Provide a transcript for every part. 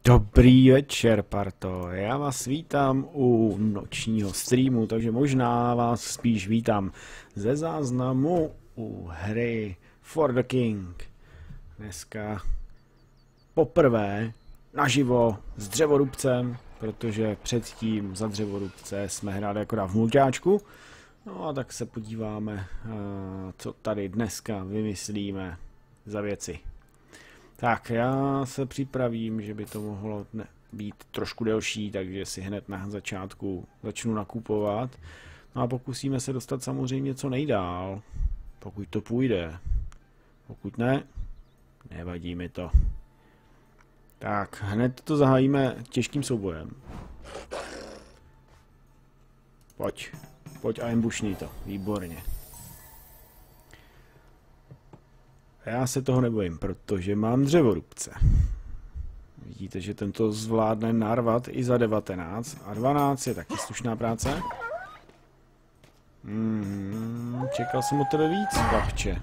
Dobrý večer, parto. Já vás vítám u nočního streamu, takže možná vás spíš vítám ze záznamu u hry For the King. Dneska poprvé naživo s dřevorubcem, protože předtím za dřevorubce jsme hráli akorát v mulťáčku. No a tak se podíváme, co tady dneska vymyslíme za věci. Tak, já se připravím, že by to mohlo být trošku delší, takže si hned na začátku začnu nakupovat. No a pokusíme se dostat samozřejmě co nejdál, pokud to půjde. Pokud ne, nevadí mi to. Tak, hned to zahájíme těžkým soubojem. Pojď a ambushni to, výborně. Já se toho nebojím, protože mám dřevorubce. Vidíte, že tento zvládne narvat i za 19 a 12 je taky slušná práce. Čekal jsem od tebe víc, chlapče.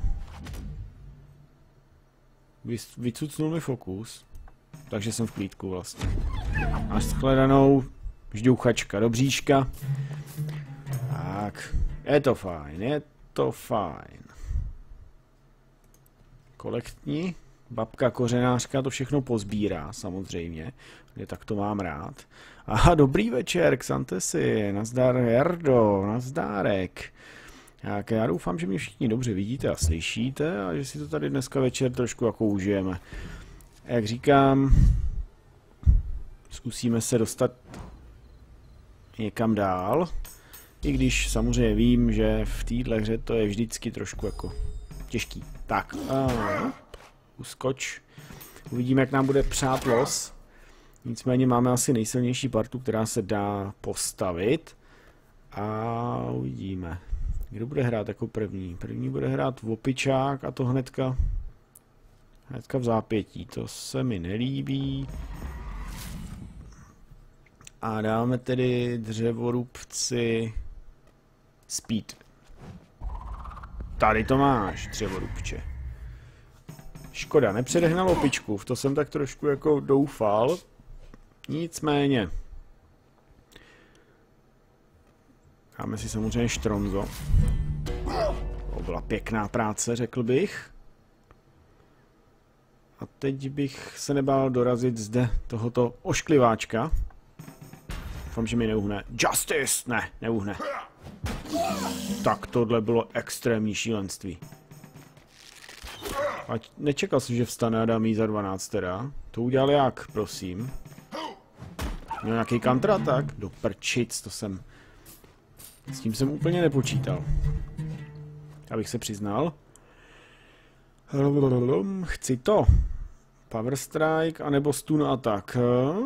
Vycucnul mi fokus, takže jsem v klídku vlastně. A shledanou žďouchačka do bříška. Tak, je to fajn, je to fajn. Kolektní, babka kořenářka to všechno pozbírá, samozřejmě, tak to mám rád. Aha, dobrý večer, Xantesi, nazdar Jardo, nazdárek. Tak já doufám, že mě všichni dobře vidíte a slyšíte a že si to tady dneska večer trošku jako užijeme. Jak říkám, zkusíme se dostat někam dál, i když samozřejmě vím, že v téhle hře to je vždycky trošku jako těžký. Tak, uskoč. Uvidíme, jak nám bude přát los. Nicméně máme asi nejsilnější partu, která se dá postavit. A uvidíme. Kdo bude hrát jako první? První bude hrát opičák a to hnedka v zápětí. To se mi nelíbí. A dáme tedy dřevorubci speed. Tady to máš, dřevorubče. Škoda, nepředehnal opičku, v to jsem tak trošku jako doufal. Nicméně. Dáme si samozřejmě štronzo. To byla pěkná práce, řekl bych. A teď bych se nebál dorazit zde tohoto oškliváčka. Doufám, že mi neuhne. Justice! Ne, neuhne. Tak tohle bylo extrémní šílenství. A nečekal jsem, že vstane a dám jí za 12 teda. To udělal jak, prosím? Měl nějaký kontratak? Do prčic, to jsem... S tím jsem úplně nepočítal. Abych se přiznal. Chci to. Power Strike anebo Stun Attack.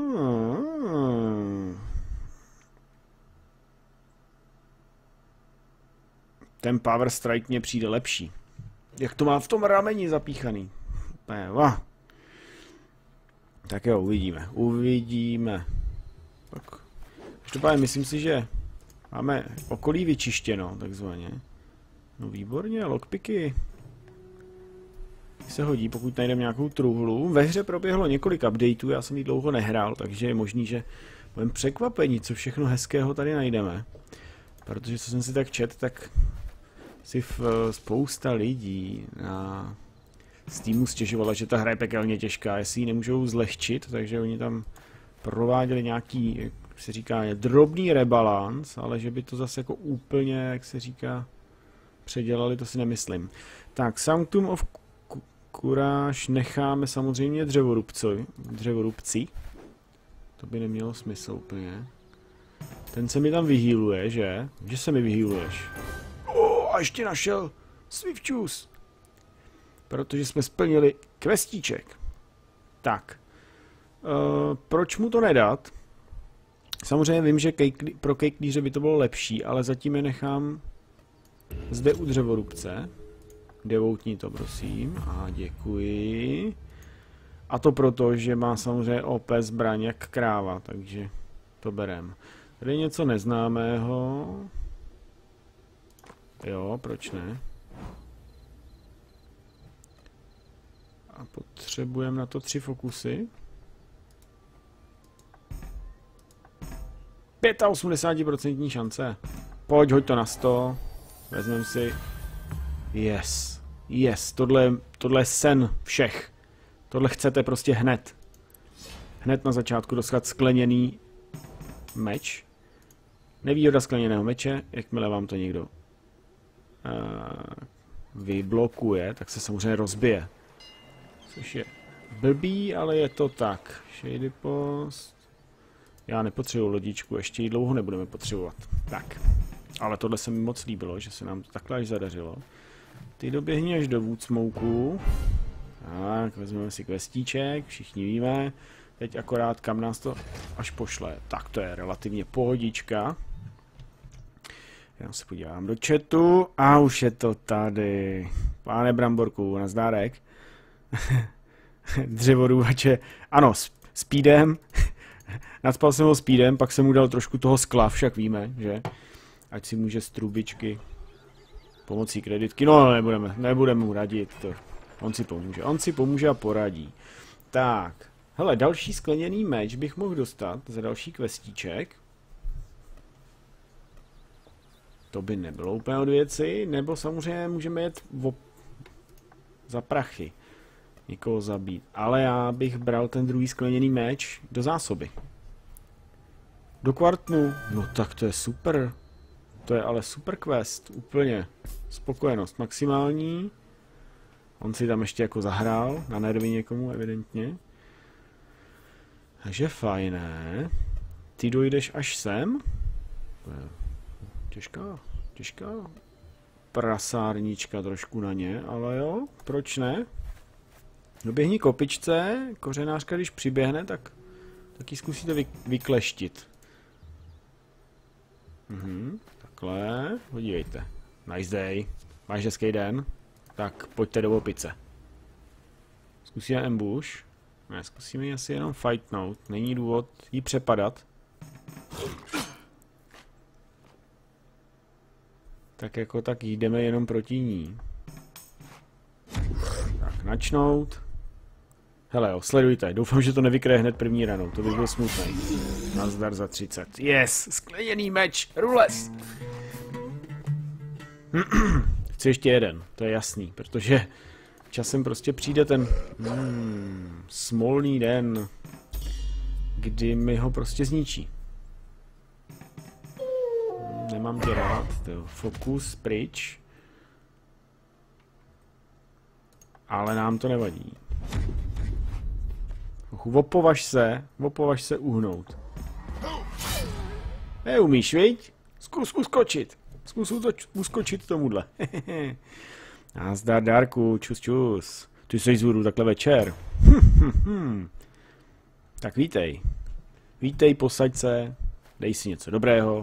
Ten Power Strike mně přijde lepší. Jak to má v tom rameni zapíchaný. Tak jo, uvidíme. Tak. Každopádně myslím si, že máme okolí vyčištěno, takzvaně. No výborně, lockpicky. Se hodí, pokud najdeme nějakou truhlu. Ve hře proběhlo několik updateů, já jsem ji dlouho nehrál, takže je možný, že budeme překvapení, co všechno hezkého tady najdeme. Protože co jsem si tak četl, tak si spousta lidí na Steamu stěžovala, že ta hra je pekelně těžká, jestli ji nemůžou zlehčit, takže oni tam prováděli nějaký, jak se říká, drobný rebalans, ale že by to zase jako úplně, jak se říká, předělali, to si nemyslím. Tak, Sanctum of Courage necháme samozřejmě dřevorubci. To by nemělo smysl úplně. Ten se mi tam vyhýluje, že? Že se mi vyhýluješ? A ještě našel Swiftjuice. Protože jsme splnili questíček. Tak. Proč mu to nedat? Samozřejmě vím, že pro kejklíře by to bylo lepší, ale zatím je nechám zde u dřevorubce. Devoutní to, prosím. A děkuji. A to proto, že má samozřejmě OP zbraň jak kráva, takže to berem. Tady je něco neznámého. Jo, proč ne? A potřebujeme na to 3 fokusy. 85% šance. Pojď, hoď to na 100. Vezmeme si. Yes. Yes, tohle je sen všech. Tohle chcete prostě hned. Hned na začátku dostat skleněný meč. Nevýhoda skleněného meče, jakmile vám to někdo vyblokuje, tak se samozřejmě rozbije. Což je blbý, ale je to tak. Shady post. Já nepotřebuji lodičku, ještě ji dlouho nebudeme potřebovat. Tak. Ale tohle se mi moc líbilo, že se nám to takhle až zadařilo. Ty doběhni až do Woodsmoku. Tak, vezmeme si questíček, všichni víme. Teď akorát kam nás to až pošle. Tak to je relativně pohodička. Já se podívám do chatu a už je to tady. Pane Bramborku, nazdárek. Dřevorůvače. Ano, speedem. Nadspal jsem ho speedem, pak jsem mu dal trošku toho skla, však víme, že? Ať si může z trubičky pomocí kreditky. No, nebudeme mu radit. To. On si pomůže a poradí. Tak. Hele, další skleněný meč bych mohl dostat za další questíček. To by nebylo úplně od věci, nebo samozřejmě můžeme jet za prachy. Někoho zabít. Ale já bych bral ten druhý skleněný meč do zásoby. Do Kvartnu. No tak to je super. To je ale super quest. Úplně. Spokojenost maximální. On si tam ještě jako zahrál. Na nervy někomu evidentně. Takže fajné. Ty dojdeš až sem. To je těžká prasárnička trošku na ně, ale jo, proč ne? Doběhni k opičce, kořenářka když přiběhne, tak ji zkusíte vykleštit. Takhle, podívejte. Nice day. Máš hezký den? Tak pojďte do opice. Zkusíme ambush. Ne, zkusíme ji asi jenom fightnout. Není důvod jí přepadat. Tak jako tak jdeme jenom proti ní. Tak, načnout. Hele jo, sledujte. Doufám, že to nevykryje hned první ranou. To by byl smutný. Nazdar za 30. Yes! Skleněný meč! Rules! Chci ještě jeden. To je jasný, protože časem prostě přijde ten smolný den, kdy mi ho prostě zničí. Nemám tě rád. Fokus, pryč. Ale nám to nevadí. Opovaž se uhnout. Neumíš, viď? Zkus uskočit. Zkus uskočit tomuhle. Nazdar, Darku, čus. Ty jsi z vodu takhle večer. Tak vítej. Vítej, posaď se. Dej si něco dobrého.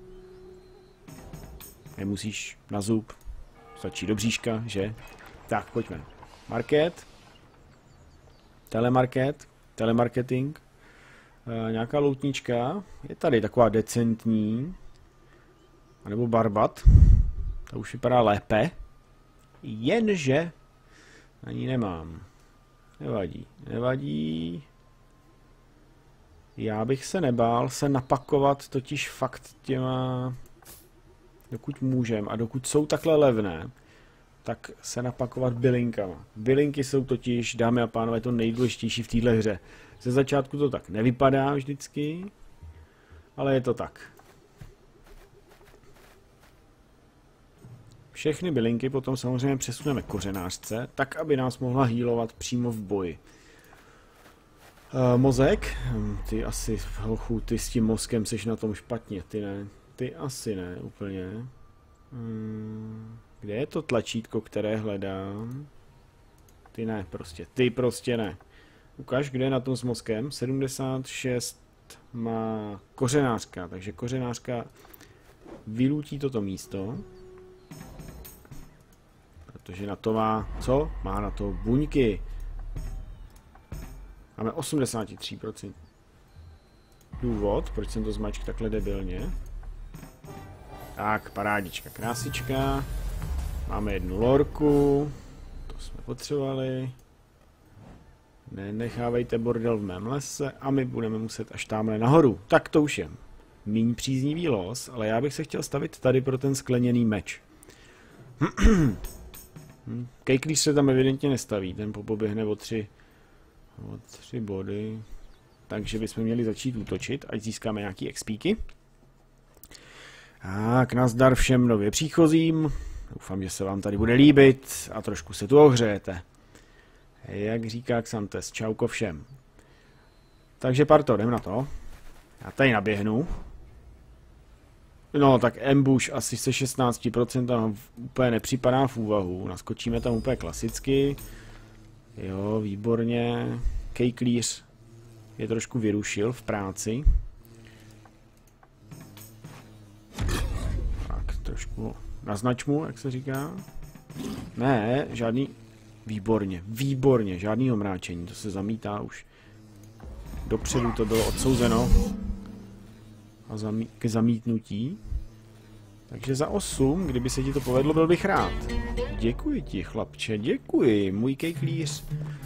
Nemusíš na zub. Stačí do bříška, že? Tak, pojďme. Market. Telemarketing. Nějaká loutnička. Je tady taková decentní. A nebo barbat. Ta už vypadá lépe. Jenže na ní nemám. Nevadí. Já bych se nebál se napakovat totiž fakt těma... Dokud můžem a dokud jsou takhle levné, tak se napakovat bylinkama. Bylinky jsou totiž, dámy a pánové, to nejdůležitější v téhle hře. Ze začátku to tak nevypadá vždycky, ale je to tak. Všechny bylinky potom samozřejmě přesuneme kořenářce, tak aby nás mohla healovat přímo v boji. Mozek? Ty asi, hochu, ty s tím mozkem seš na tom špatně, ty ne. Ty asi ne, úplně. Kde je to tlačítko, které hledám? Ty prostě ne. Ukaž, kde je na tom s mozkem. 76 má kořenářka, takže kořenářka vylutí toto místo. Protože na to má, co? Má na to buňky. Máme 83%. Důvod, proč jsem to zmačk takhle debilně. Tak, parádička, krásička. Máme jednu lorku. To jsme potřebovali. Nenechávejte bordel v mém lese a my budeme muset až tamhle nahoru. Tak to už je. míň příznivý los, ale já bych se chtěl stavit tady pro ten skleněný meč. Kejklíř se tam evidentně nestaví, ten poběhne o 3 body, takže bychom měli začít útočit, ať získáme nějaký expíky. Tak, nazdar všem nově příchozím, doufám, že se vám tady bude líbit a trošku se tu ohřejete. Jak říká Xantes, čauko všem. Takže parto, jdem na to. Já tady naběhnu. No, tak ambush asi se 16% úplně nepřipadá v úvahu. Naskočíme tam úplně klasicky. Jo, výborně. Kejklíř je trošku vyrušil v práci. Tak, trošku naznač mu, jak se říká. Ne, žádný... Výborně, výborně, žádný omráčení, to se zamítá už. Dopředu to bylo odsouzeno. A k zamítnutí. Takže za 8, kdyby se ti to povedlo, byl bych rád. Děkuji ti, chlapče, děkuji. Můj kejklíř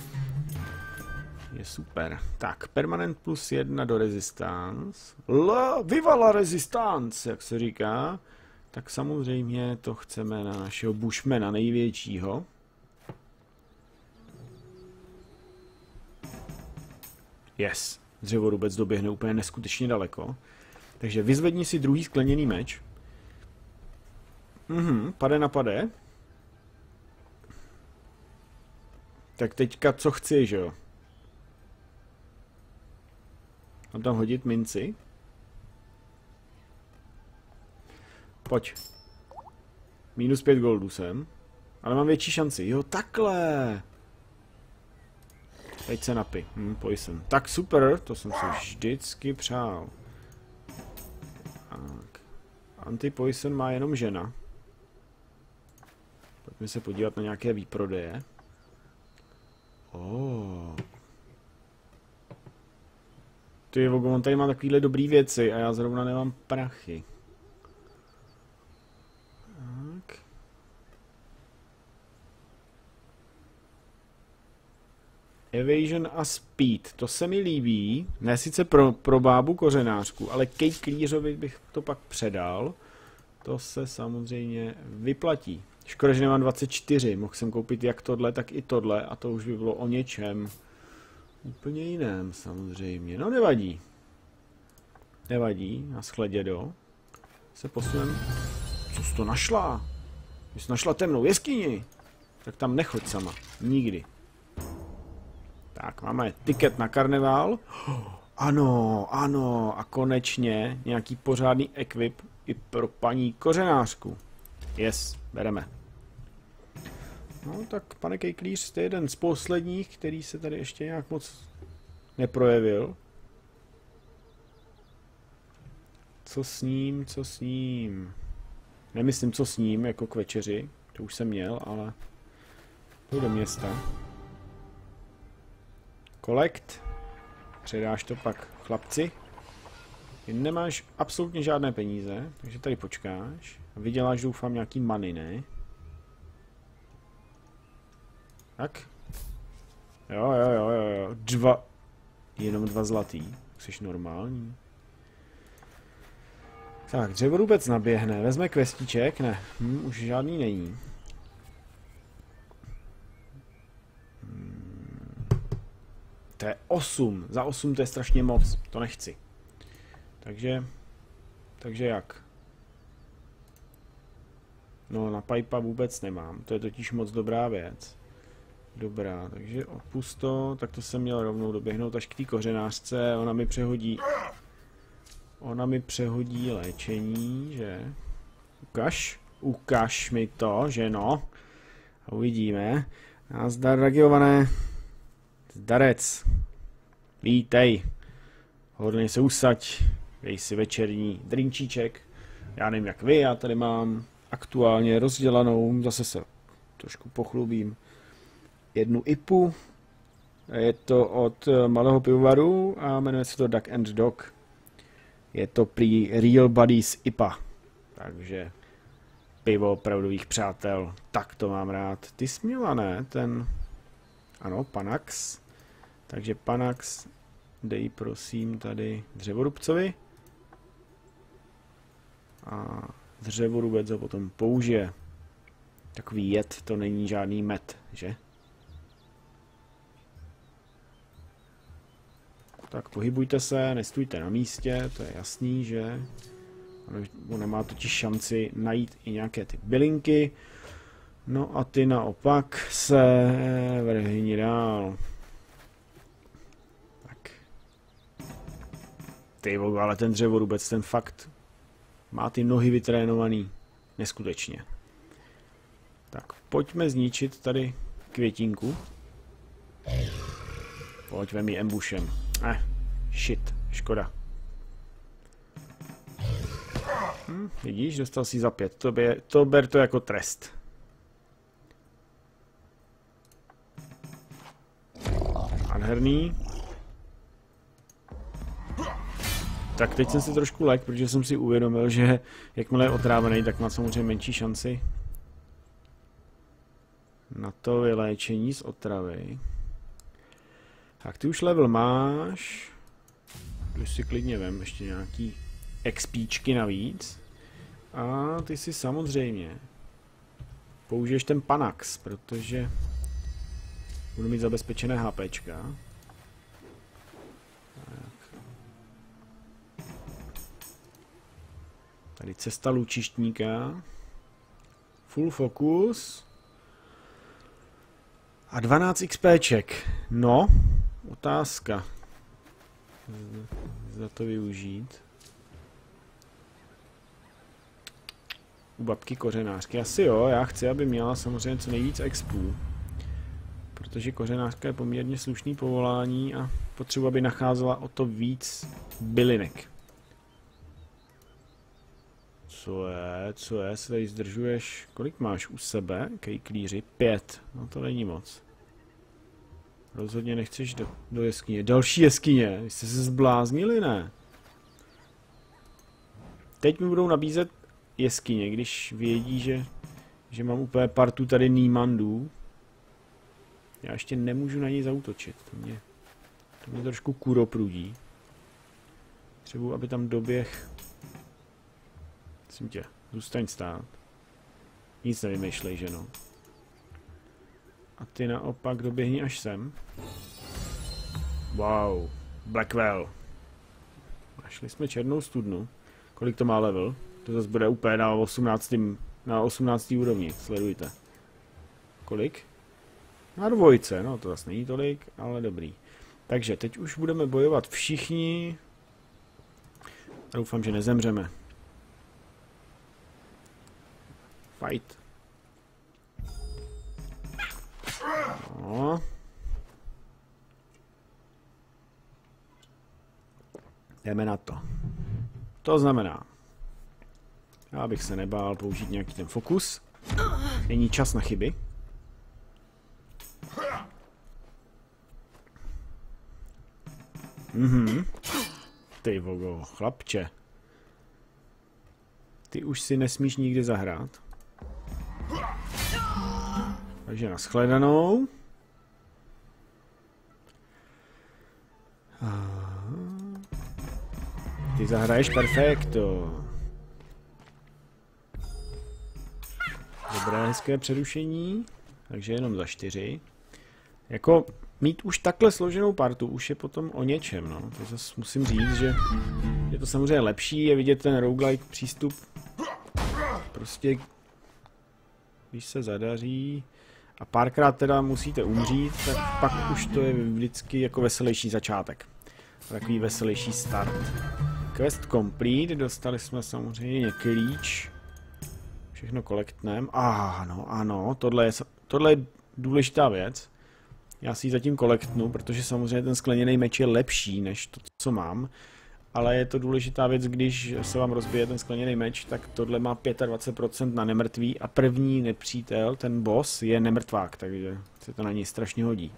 je super. Tak, permanent +1 do resistance. Viva la resistance, jak se říká. Tak samozřejmě to chceme na našeho bushmana největšího. Yes, dřevorubec doběhne úplně neskutečně daleko. Takže vyzvedni si druhý skleněný meč. Pade na pade. Tak teďka co chci, že jo? Mám tam hodit minci. Pojď. -5 goldů jsem. Ale mám větší šanci. Jo, takhle. Teď se napij. Poison. Tak super, to jsem si vždycky přál. Tak. Anti-poison má jenom žena. Pojďme se podívat na nějaké výprodeje. Ty on tady má takovýhle dobrý věci a já zrovna nemám prachy. Tak. Evasion a speed, to se mi líbí. Ne sice pro bábu kořenářku, ale kejklířovi bych to pak předal. To se samozřejmě vyplatí. Škoda, že nemám 24, mohl jsem koupit jak tohle, tak i tohle a to už by bylo o něčem úplně jiném samozřejmě. No nevadí. Nevadí, naschle dědo. Se posunem. Co jsi to našla? Jsi našla temnou jeskyni? Tak tam nechoď sama. Nikdy. Tak, máme tiket na karneval. Ano, ano, a konečně nějaký pořádný ekvip i pro paní kořenářku. Yes, bereme. No tak, pane kejklíř, jste jeden z posledních, který se tady ještě nějak moc neprojevil. Co s ním, co s ním? Nemyslím, co s ním, jako k večeři. To už jsem měl, ale... Půjdu do města. Collect. Předáš to pak chlapci. Ty nemáš absolutně žádné peníze, takže tady počkáš. Vyděláš, doufám, nějaký money, ne? Tak. Jo. Jenom 2 zlatý. Jsi normální. Tak, dřevorubec naběhne. Vezme kvestíček. Ne, už žádný není. To je 8. Za 8 to je strašně moc. To nechci. Takže jak? No, na pipa vůbec nemám. To je totiž moc dobrá věc. Dobrá, takže odpust to. Tak to jsem měl rovnou doběhnout až k té kořenářce. Ona mi přehodí léčení, že? Ukaž mi to, že no. A uvidíme. Nazdar, Ragiované. Zdarec. Vítej. Hodně se usaď. Dej si večerní drinčíček. Já nevím jak vy, já tady mám aktuálně rozdělanou, zase se trošku pochlubím, 1 IPu. Je to od malého pivovaru a jmenuje se to Duck and Dog. Je to prý Real Buddies IPA. Takže pivo opravdových přátel. Tak to mám rád. Ty jsi měla, ne? Ten... Ano, Panax. Takže Panax, dej prosím tady dřevorubcovi. A dřevorubec ho potom použije. Takový jed, to není žádný med, že? Tak pohybujte se, nestůjte na místě, to je jasný, že? On nemá totiž šanci najít i nějaké ty bylinky. No a ty naopak se vrhni dál. Tak. Ty vogo, ale ten dřevorubec, ten fakt má ty nohy vytrénovaný. Neskutečně. Tak, pojďme zničit tady květinku. Pojď, vem ji ambušem. Shit, škoda. Vidíš, dostal si za 5. To ber to jako trest. Nádherný. Tak teď jsem si trošku lek, protože jsem si uvědomil, že jakmile je otrávený, tak má samozřejmě menší šanci na to vyléčení z otravy. Tak ty už level máš. Tu si klidně vem ještě nějaký XPčky navíc. A ty si samozřejmě použiješ ten Panax, protože budu mít zabezpečené HPčka. Tak. Tady cesta lučištníka. Full focus. A 12 XPček. No, otázka. Za to využít. U babky kořenářky. Asi jo, já chci, aby měla samozřejmě co nejvíc expů. Protože kořenářka je poměrně slušný povolání a potřebuji, aby nacházela o to víc bylinek. Co je, se tady zdržuješ, kolik máš u sebe, kejklíři? 5, no to není moc. Rozhodně nechceš do jeskyně. Další jeskyně, vy jste se zbláznili, ne? Teď mi budou nabízet jeskyně, když vědí, že mám úplně partu tady Nímandů. Já ještě nemůžu na něj zaútočit, to mě trošku kuroprudí. Třeba, aby tam doběh. Myslím tě, zůstaň stát. Nic nevymýšlej, že no. A ty naopak doběhni až sem. Wow, Blackwell. Našli jsme černou studnu. Kolik to má level? To zase bude úplně na 18. úrovni, sledujte. Kolik? Na 2, no to zase není tolik, ale dobrý. Takže teď už budeme bojovat všichni. Doufám, že nezemřeme. Fight. No. Jdeme na to. To znamená, já bych se nebál použít nějaký ten fokus. Není čas na chyby. Ty vogo, chlapče. Ty už si nesmíš nikdy zahrát. Takže nashledanou. Ty zahraješ perfekto. Dobré, hezké přerušení. Takže jenom za 4. Jako mít už takhle složenou partu už je potom o něčem, no. To zase musím říct, že je to samozřejmě lepší, je vidět ten roguelike přístup. Prostě když se zadaří a párkrát teda musíte umřít, tak pak už to je vždycky jako veselější začátek. Takový veselější start. Quest complete, dostali jsme samozřejmě klíč. Všechno kolektneme. Ano, tohle je důležitá věc. Já si ji zatím kolektnu, protože samozřejmě ten skleněný meč je lepší než to, co mám. Ale je to důležitá věc, když se vám rozbije ten skleněný meč, tak tohle má 25% na nemrtvý a první nepřítel, ten boss, je nemrtvák, takže se to na něj strašně hodí.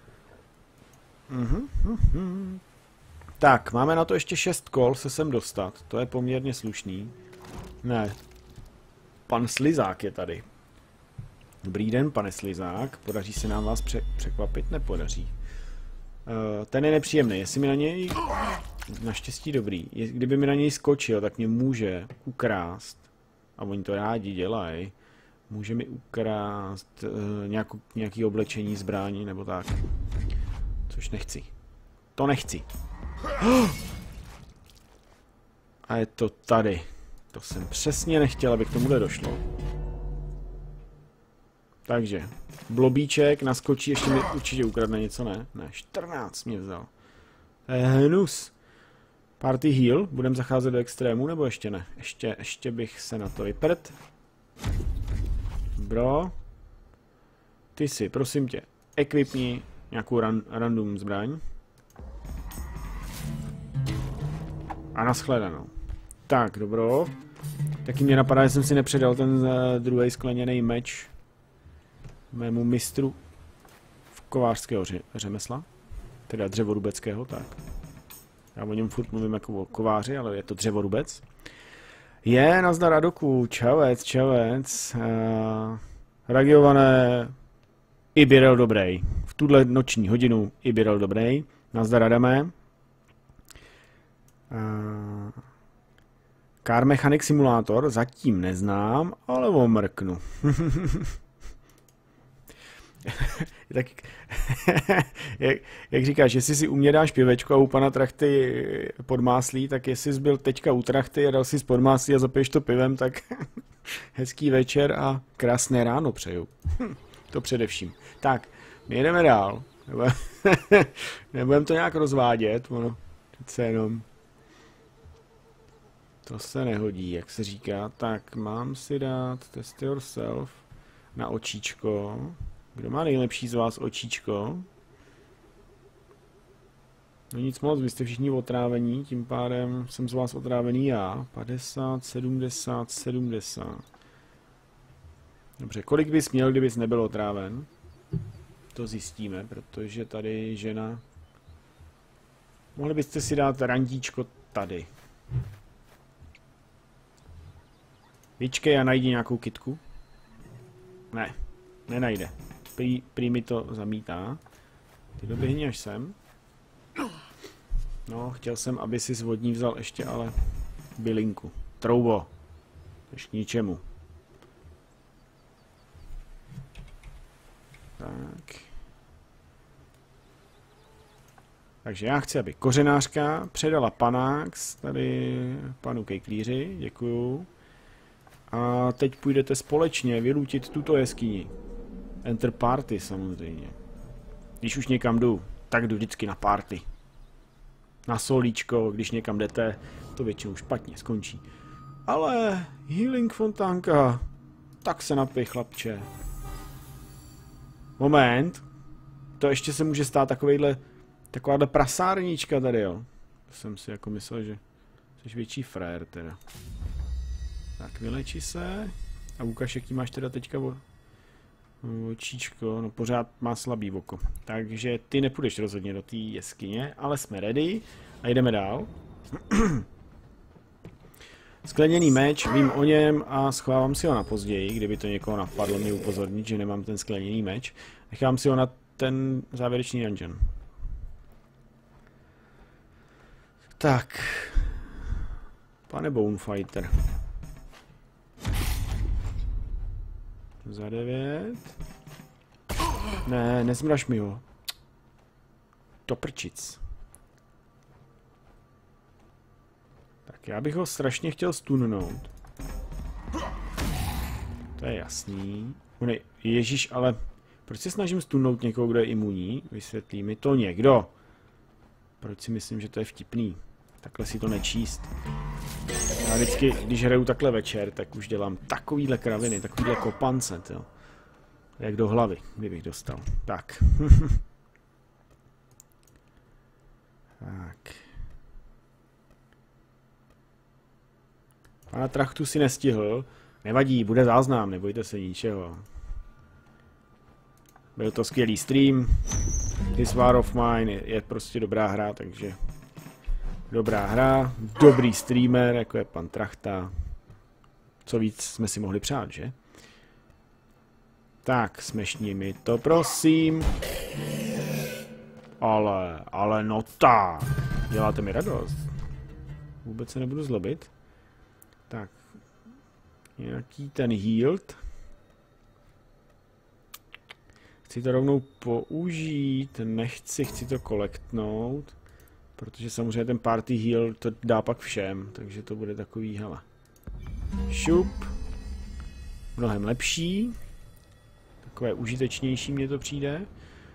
Tak, máme na to ještě 6 kol se sem dostat, to je poměrně slušný. Ne, pan Slizák je tady. Dobrý den, pane Slizák, podaří se nám vás překvapit? Nepodaří. Ten je nepříjemný, jestli mi na něj Naštěstí dobrý. Kdyby mi na něj skočil, tak mě může ukrást. A oni to rádi dělají. Může mi ukrást nějaký oblečení, zbraní nebo tak. Což nechci. To nechci. A je to tady. To jsem přesně nechtěl, aby k tomuhle došlo. Takže, blobíček naskočí, ještě mi určitě ukradne něco, ne? Ne, 14 mě vzal. Hnus. Party heal, budeme zacházet do extrému, nebo ještě ne? Ještě bych se na to vyprt. Bro. Ty si, prosím tě, equipni nějakou random zbraň. A nashledanou. Tak, dobro. Taky mě napadá, že jsem si nepředal ten druhý skleněný meč mému mistru v kovářského řemesla. Teda dřevorubeckého, tak. Já o něm furt mluvím jako o kováři, ale je to dřevorubec. Nazdar Radoku, čavec. Ragiované, Ibirel dobrý. V tuhle noční hodinu Ibirel dobrý. Nazdar Adame. Car Mechanic Simulator zatím neznám, ale omrknu. Tak, jak říkáš, jestli si u mě dáš pěvečku a u pana Trachty podmáslí, tak jestli jsi byl teďka u Trachty a dal si podmáslí a zapiješ to pivem, tak hezký večer a krásné ráno přeju. To především. Tak, my jedeme dál. Nebudeme to nějak rozvádět, ono přece jenom to se nehodí, jak se říká. Tak, mám si dát test yourself na očíčko. Kdo má nejlepší z vás očíčko? No nic moc, vy jste všichni otrávení, tím pádem jsem z vás otrávený já. 50, 70, 70. Dobře, kolik bys měl, kdybys nebyl otráven? To zjistíme, protože tady žena... Mohli byste si dát randíčko tady. Vyčkej a najdi nějakou kytku. Ne, nenajde. Prý mi to zamítá. Ty doběhni až sem. No, chtěl jsem, aby si z vodní vzal ještě ale bylinku. Troubo. Ještě k ničemu. Tak. Takže já chci, aby kořenářka předala panáx tady panu Kejklíři. Děkuju. A teď půjdete společně vylútit tuto jeskyni. Enter party samozřejmě. Když už někam jdu, tak jdu vždycky na party. Na solíčko, když někam jdete, to většinou špatně skončí. Ale healing fontánka, tak se napij, chlapče. Moment. To ještě se může stát takováhle prasárnička tady, jo. To jsem si jako myslel, že jsi větší frajer teda. Tak vyleči se. A ukaž, jaký máš teda teďka očíčko, no pořád má slabý oko. Takže ty nepůjdeš rozhodně do té jeskyně, ale jsme ready a jdeme dál. Skleněný meč, vím o něm a schovávám si ho na později, kdyby to někoho napadlo mě upozornit, že nemám ten skleněný meč. Nechám si ho na ten závěrečný dungeon. Tak. Pane Bonefighter. Za 9. Ne, nezmraž mi ho. To prčic. Tak já bych ho strašně chtěl stunnout. To je jasný. Ježíš, ale proč se snažím stunnout někoho, kdo je imunní? Vysvětlí mi to někdo. Proč si myslím, že to je vtipný? Takhle si to nečíst. Já vždycky, když hraju takhle večer, tak už dělám takovýhle kraviny, takovýhle kopance, jo. Jak do hlavy, kdybych dostal. Tak. Tak. Pana Trachtu si nestihl. Nevadí, bude záznam, nebojte se ničeho. Byl to skvělý stream. This War of Mine je prostě dobrá hra, takže... Dobrá hra, dobrý streamer, jako je pan Trachta. Co víc jsme si mohli přát, že? Tak, smešní mi to, prosím. Ale no tak. Děláte mi radost. Vůbec se nebudu zlobit. Tak. Nějaký ten healed. Chci to rovnou použít. Nechci, chci to kolektnout. Protože samozřejmě ten party heal to dá pak všem. Takže to bude takový, hele. Šup. Mnohem lepší. Takové užitečnější mně to přijde.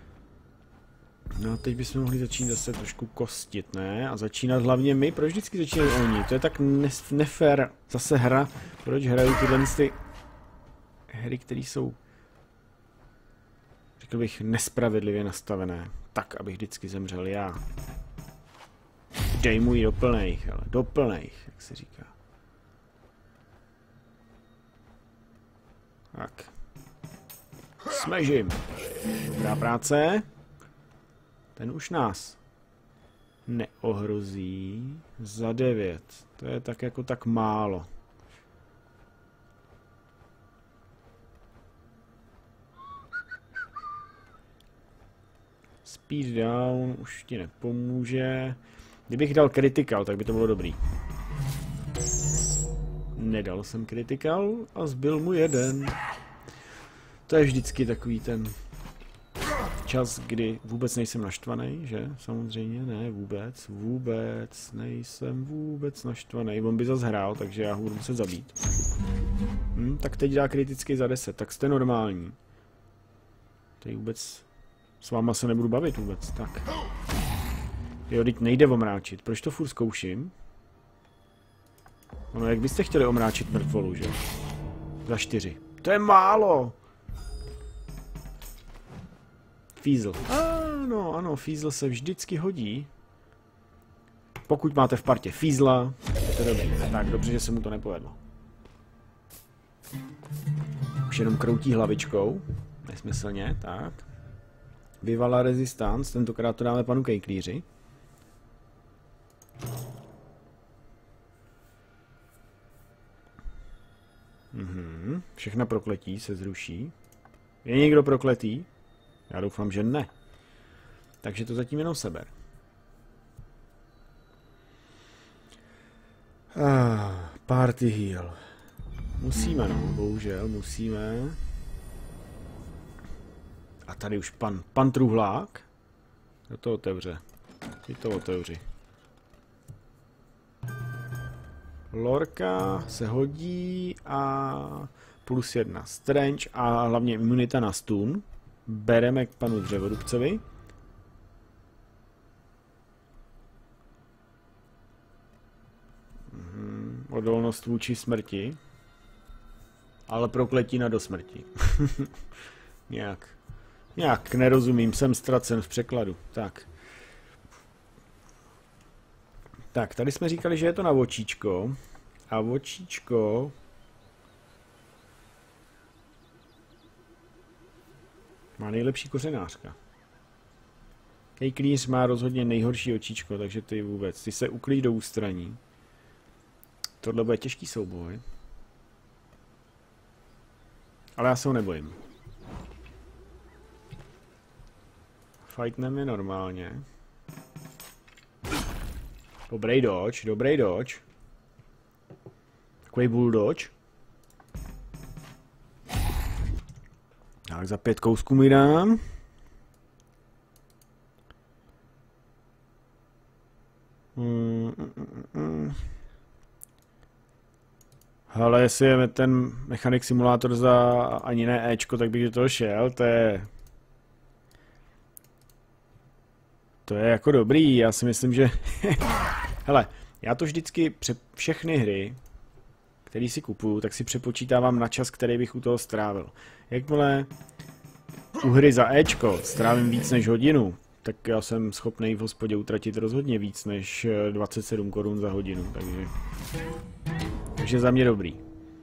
No teď bychom mohli začít zase trošku kostit, ne? A začínat hlavně my. Proč vždycky začínají oni? To je tak nefér. Zase hra. Proč hraju tyhle ty hry, které jsou, řekl bych, nespravedlivě nastavené. Tak, abych vždycky zemřel já. Dej mu ji do plnejch, ale do plnejch, jak se říká. Tak. Smažím. Dobrá práce. Ten už nás neohrozí. Za 9. To je tak jako tak málo. Speed down už ti nepomůže. Kdybych dal critical, tak by to bylo dobrý. Nedal jsem critical a zbyl mu jeden. To je vždycky takový ten čas, kdy vůbec nejsem naštvaný, že? Samozřejmě, ne, vůbec nejsem vůbec naštvaný. On by zase hrál, takže já ho budu muset zabít. Tak teď dá kriticky za 10, tak jste normální. Teď vůbec s váma se nebudu bavit vůbec, tak. Jo, teď nejde omráčit, proč to furt zkouším? No, jak byste chtěli omráčit mrtvolu, že? Za 4. To je málo! Fízl. Ano, fízl se vždycky hodí. Pokud máte v partě fízla, je to dobrý. Tak, dobře, že se mu to nepovedlo. Už jenom kroutí hlavičkou. Nesmyslně, tak. Vyvala rezistance, tentokrát to dáme panu Kejklíři. Všechna prokletí se zruší. Je někdo prokletý? Já doufám, že ne. Takže to zatím jenom seber. Party heal. Musíme, no, bohužel, musíme. A tady už pan Truhlák. Kdo to otevře? Ty to otevři. Lorka se hodí a +1 strange a hlavně imunita na stun. Bereme k panu dřevorubcovi. Odolnost vůči smrti. Ale prokletina do smrti. Nějak nerozumím, jsem ztracen v překladu. Tak. Tak, tady jsme říkali, že je to na očíčko. A očíčko... má nejlepší kořenářka. Kejklíř má rozhodně nejhorší očíčko, takže ty vůbec. Ty se uklíš do ústraní. Tohle bude těžký souboj. Ale já se ho nebojím. Fightneme normálně. Dobrý dodge. Takový bull dodge. Tak za 5 kousků mi dám. Ale jestli je ten mechanik simulátor za ani ne Ečko, tak bych do toho šel, to je jako dobrý, já si myslím, že... Hele, já to vždycky všechny hry, které si kupuju, tak si přepočítávám na čas, který bych u toho strávil. Jakmile u hry za Ečko strávím víc než hodinu, tak já jsem schopný v hospodě utratit rozhodně víc než 27 korun za hodinu, takže za mě dobrý.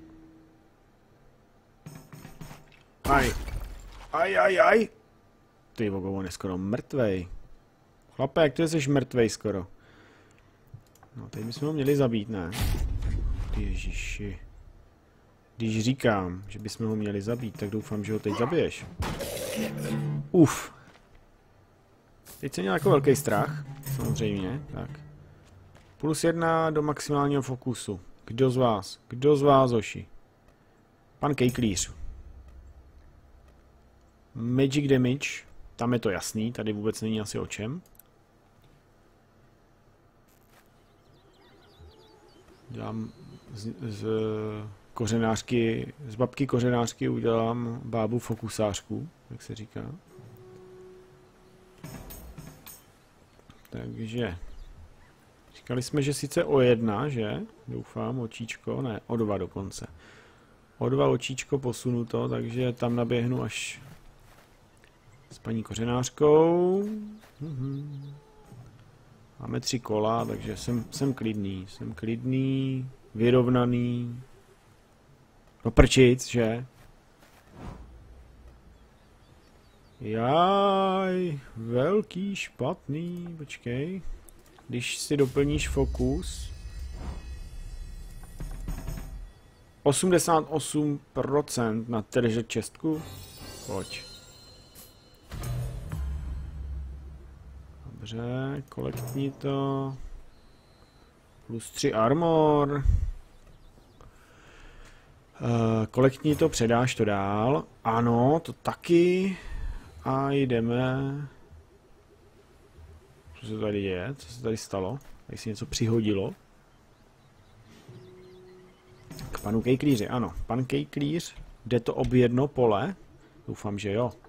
Aj. Ty vogo, on je skoro mrtvej. Chlape, jak ty jsi mrtvej skoro. No, teď bychom ho měli zabít, ne? Ježiši. Když říkám, že bychom ho měli zabít, tak doufám, že ho teď zabiješ. Uf. Teď jsem měl jako velký strach, samozřejmě, tak. +1 do maximálního fokusu. Kdo z vás? Kdo z vás, Oši? Pan Kejklíř. Magic damage. Tam je to jasný, tady vůbec není asi o čem. Dělám z kořenářky, z babky kořenářky udělám bábu fokusářku, jak se říká. Takže říkali jsme, že sice o 1, že? Doufám, očíčko, ne, o 2 dokonce. O 2 očíčko posunu to, takže tam naběhnu až s paní kořenářkou. Máme 3 kola, takže jsem klidný, vyrovnaný. No prčic, že? Jaj, velký špatný, počkej. Když si doplníš fokus. 88% na treasure chestku. Pojď. Dobře, kolektní to. +3 armor. Kolektní to, předáš to dál. Ano, to taky. A jdeme. Co se tady děje? Co se tady stalo? Tady si něco přihodilo. K panu Kejklíři, ano. Pan Kejklíř, jde to ob jedno pole? Doufám, že jo.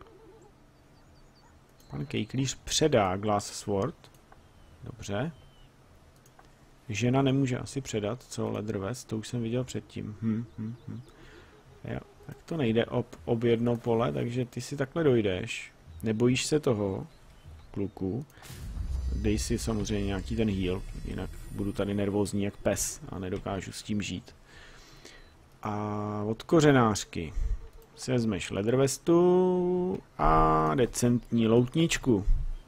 Pan Kejklíř předá Glass Sword. Dobře. Žena nemůže asi předat, co Leathervest, to už jsem viděl předtím. Jo, tak to nejde ob jedno pole, takže ty si takhle dojdeš. Nebojíš se toho, kluku. Dej si samozřejmě nějaký ten heal, jinak budu tady nervózní jak pes a nedokážu s tím žít. A od kořenářky si vezmeš Leathervestu a decentní loutničku.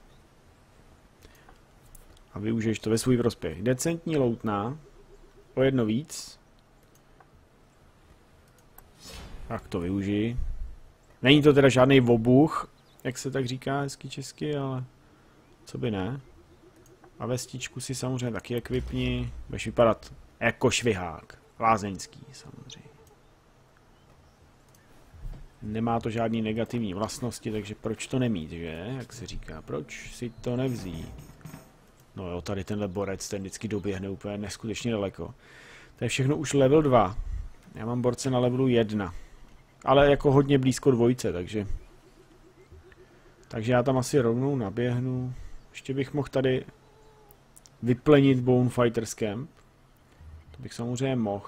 A využiješ to ve svůj prospěch. Decentní loutná, o 1 víc. Tak to využij. Není to teda žádný obuch, jak se tak říká hezky česky, ale co by ne. A vestičku si samozřejmě taky ekvipni. Budeš vypadat jako švihák. Lázeňský samozřejmě. Nemá to žádný negativní vlastnosti, takže proč to nemít, že? Jak se říká, proč si to nevzít? No jo, tady tenhle borec, ten vždycky doběhne úplně neskutečně daleko. To je všechno už level 2. Já mám borce na levelu 1. Ale jako hodně blízko 2, takže... Takže já tam asi rovnou naběhnu. Ještě bych mohl tady vyplenit Bonefighters Camp. To bych samozřejmě mohl.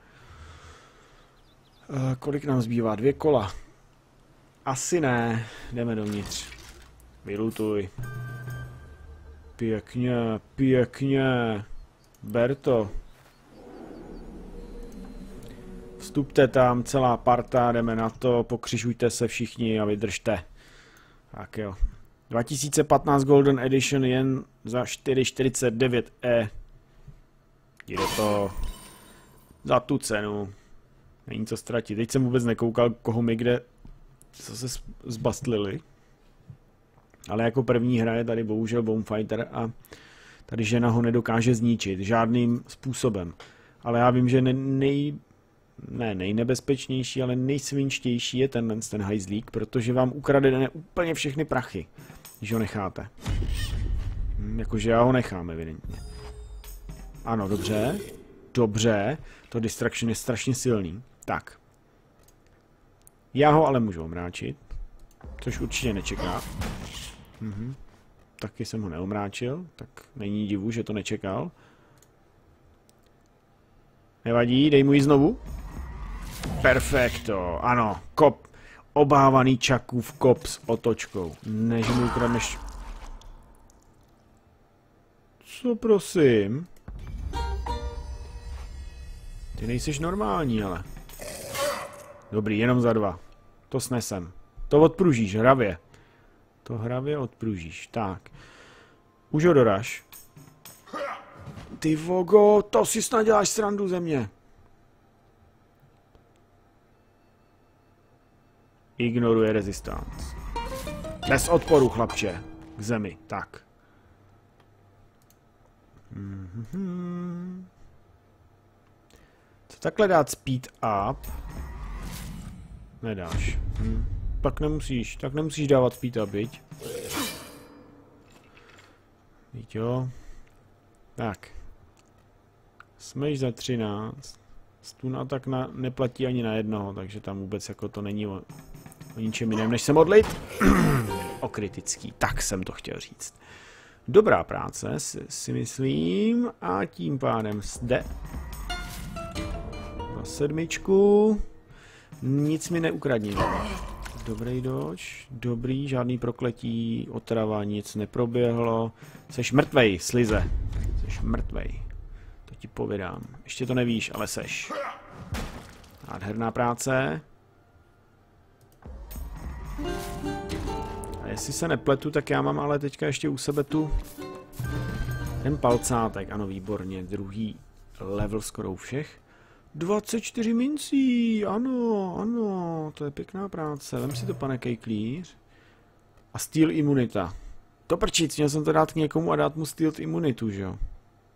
Kolik nám zbývá? 2 kola. Asi ne. Jdeme dovnitř. Vylutuj. Pěkně, pěkně. Ber to. Vstupte tam, celá parta, jdeme na to, pokřižujte se všichni a vydržte. Tak jo. 2015 Golden Edition jen za 4,49 E. Jde to za tu cenu. Není co ztratit. Teď jsem vůbec nekoukal, koho my kde co se zbastlili. Ale jako první hraje tady bohužel Bonefighter a tady žena ho nedokáže zničit žádným způsobem. Ale já vím, že nejnebezpečnější, ale nejsvinštější je ten hajzlík, protože vám ukradene úplně všechny prachy, když ho necháte. Jakože já ho nechám, evidentně. Ano, dobře. Dobře. To distraction je strašně silný. Tak. Já ho ale můžu omráčit. Což určitě nečeká. Taky jsem ho neomráčil, tak není divu, že to nečekal. Nevadí, dej mu ji znovu. Perfekto, ano, kop. Obávaný Chuckův kop s otočkou. Než mu ukradneš... Co prosím? Ty nejseš normální, ale. Dobrý, jenom za 2. To snesem. To odpružíš, hravě. To hravě odpružíš. Tak. Už ho doraž. Ty vogo, to si snad děláš srandu ze mě. Ignoruje rezistance. Bez odporu, chlapče. k zemi. Tak. Co takhle dát speed up? Nedáš. Tak nemusíš dávat speed up, viď? Víď jo. Tak. Smeš za 13. Stun atak neplatí ani na jednoho, takže tam vůbec jako to není o ničem jiném, než se modlit. O kritický, tak jsem to chtěl říct. Dobrá práce, si myslím, a tím pádem zde. Za 7. Nic mi neukradni. Dobrý doč, dobrý, žádný prokletí, otrava, nic neproběhlo. Seš mrtvej, slize. Seš mrtvej. To ti povědám. Ještě to nevíš, ale seš. Nádherná práce. A jestli se nepletu, tak já mám ale teďka ještě u sebe ten palcátek. Ano, výborně. Druhý level skoro u všech. 24 mincí, ano, to je pěkná práce. Vem si to, pane kejklíř. A steel imunita. To prčíc, měl jsem to dát k někomu a dát mu steel imunitu, že jo?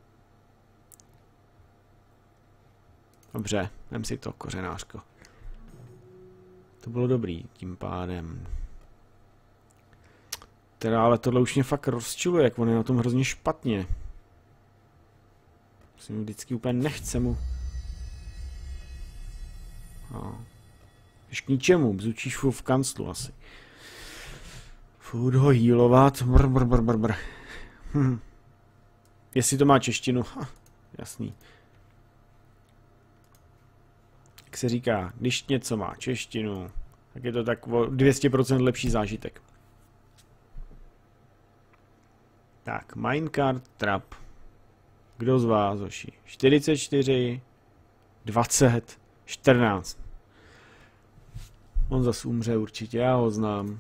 Dobře, vem si to, kořenářko. To bylo dobrý, tím pádem. Teda, ale tohle už mě fakt rozčiluje, jak on je na tom hrozně špatně. Si mi vždycky úplně nechce mu. Ješ k ničemu, bzučíš v kanclu asi. Furt ho healovat, brr. Jestli to má češtinu, jasný. Jak se říká, když něco má češtinu, tak je to tak o 200% lepší zážitek. Tak, minecart trap. Kdo z vás, Zoši? 44, 20, 14. On zas umře určitě, já ho znám.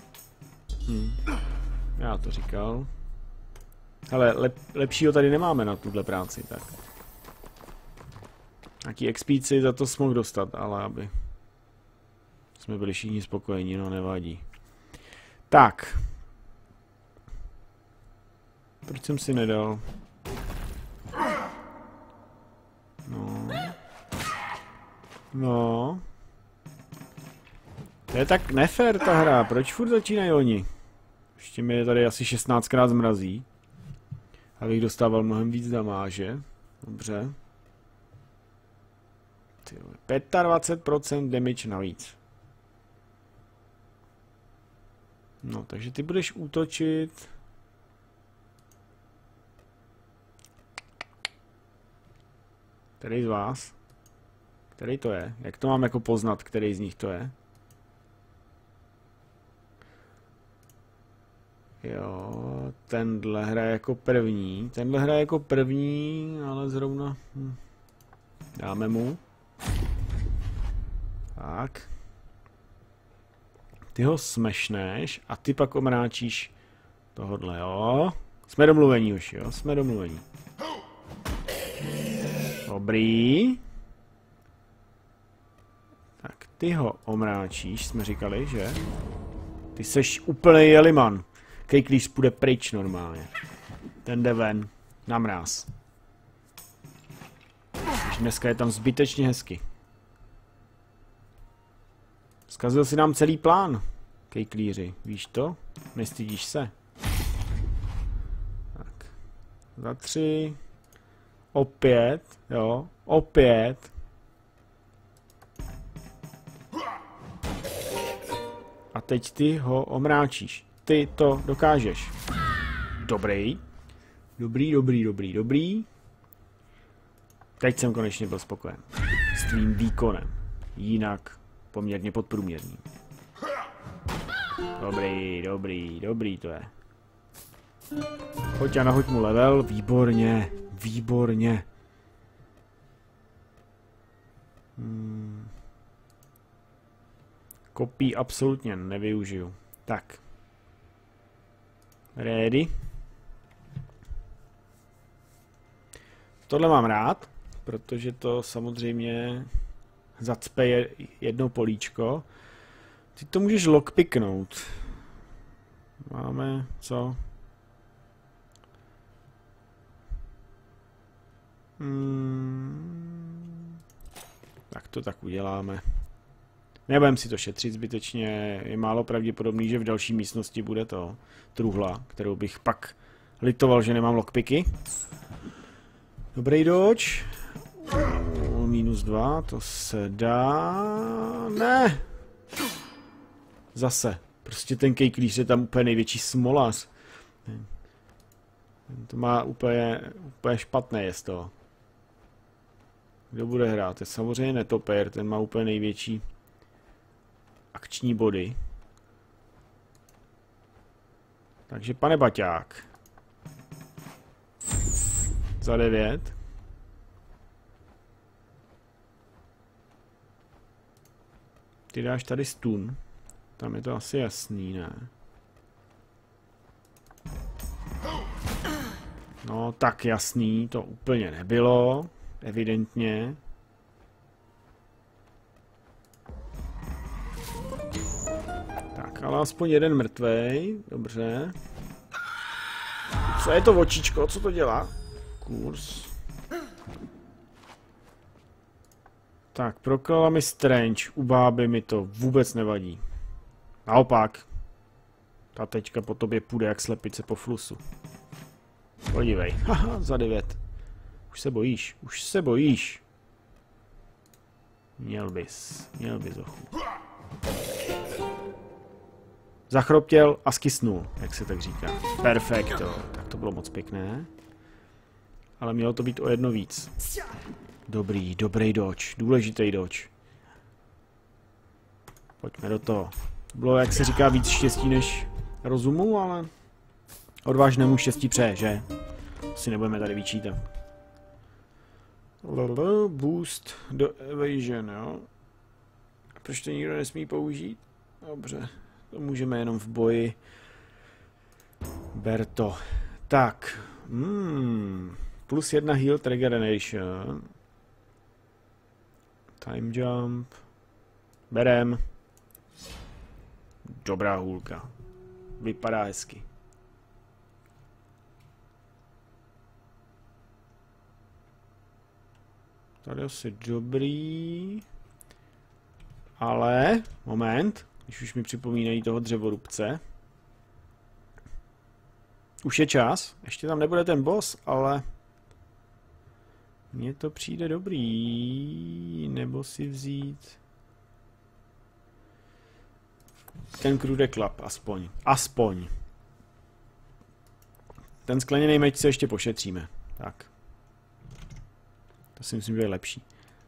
Já to říkal. Ale lepšího tady nemáme na tuhle práci, tak. Nějaký expíci za to jsme mohl dostat, ale aby jsme byli všichni spokojení, no nevadí. Tak. Proč jsem si nedal? No. To je tak nefér ta hra, proč furt začínají oni? Ještě mi tady asi 16krát zmrazí. Abych dostával mnohem víc damáže. Dobře. 25% damage navíc. No, takže ty budeš útočit. Který z vás? Který to je? Jak to mám jako poznat, který z nich to je? Jo, tenhle hraje jako první. Tenhle hraje jako první, ale zrovna... Dáme mu. Tak. Ty ho smashneš a ty pak omráčíš tohodle, jo? Jsme domluvení už, jo? Jsme domluvení. Dobrý. Tak ty ho omráčíš, jsme říkali, že? Ty seš úplný jeliman. Kejklíř půjde pryč normálně. Ten jde ven. Na mráz. Už dneska je tam zbytečně hezky. Zkazil si nám celý plán. Kejklíři, víš to? Nestydíš se? Tak. Za 3. Opět, jo. Opět. A teď ty ho omráčíš. Ty to dokážeš. Dobrý. Dobrý. Teď jsem konečně byl spokojen. S tvým výkonem. Jinak poměrně podprůměrný. Dobrý to je. Pojď a nahoď mu level. Výborně. Kopí absolutně nevyužiju. Tak. Ready. Tohle mám rád, protože to samozřejmě zacpe jedno políčko. Ty to můžeš lockpicknout. Máme co? Tak to tak uděláme. Nebudeme si to šetřit zbytečně. Je málo pravděpodobný, že v další místnosti bude to truhla, kterou bych pak litoval, že nemám lockpicky. Dobrý dodge. -2, to se dá... Ne! Zase. Prostě ten kejklíř je tam úplně největší smolař. To má úplně špatné je z toho. Kdo bude hrát? Je samozřejmě netopér, ten má úplně největší akční body. Takže pane Baťák. Za 9. Ty dáš tady stun. Tam je to asi jasný, ne? No, tak jasný to úplně nebylo. Evidentně. Tak, ale aspoň jeden mrtvej. Dobře. Co je to očičko? Co to dělá? Kurs. Tak, proklala mi Strange. U báby mi to vůbec nevadí. Naopak. Ta tečka po tobě půjde jak slepice po flusu. Podívej. Haha, za 9. Už se bojíš. Už se bojíš. Měl bys ochu. Zachroptěl a skysnul, jak se tak říká. Perfekto. Tak to bylo moc pěkné. Ale mělo to být o jedno víc. Dobrý dodge. Důležitý dodge. Pojďme do toho. Bylo, jak se říká, víc štěstí než rozumu, ale odvážnému štěstí přeje, že? To si nebudeme tady vyčítat. Boost do evasion, jo? Proč to nikdo nesmí použít? Dobře, to můžeme jenom v boji. Ber to. Tak. +1 healed regeneration. Time jump. Berem. Dobrá hůlka. Vypadá hezky. Tady asi dobrý. Ale, moment, když už mi připomínají toho dřevorubce. Už je čas, ještě tam nebude ten boss, ale mně to přijde dobrý, nebo si vzít ten Krude Club, aspoň. Ten skleněný meč se ještě pošetříme, tak. To si myslím, že je lepší.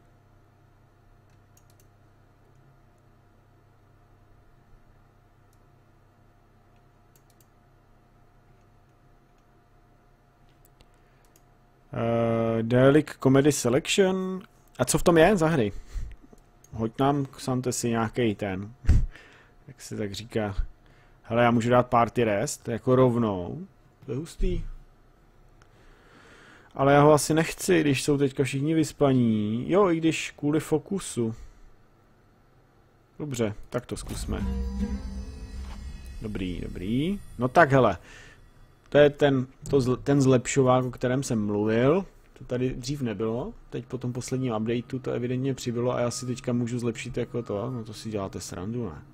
Delic Comedy Selection. A co v tom je za hry? Hoď nám, Xante, si nějaký ten. Jak se tak říká. Hele, já můžu dát party rest, jako rovnou. To je hustý. Ale já ho asi nechci, když jsou teďka všichni vyspaní. Jo, i když kvůli fokusu. Dobře, tak to zkusme. Dobrý. No tak hele. To je ten zlepšovák, o kterém jsem mluvil. To tady dřív nebylo. Teď po tom posledním updateu to evidentně přibylo a já si teďka můžu zlepšit jako to. No to si děláte srandu, ne?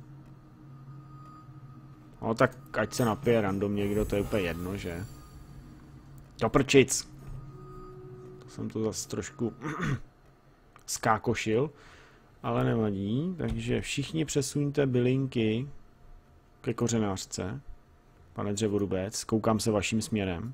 No tak ať se napije random někdo, to je úplně jedno, že? Do prčic. To jsem to zase trošku skákošil. Ale nevadí. Takže všichni přesuňte bylinky ke kořenářce. Pane dřevorubec, koukám se vaším směrem.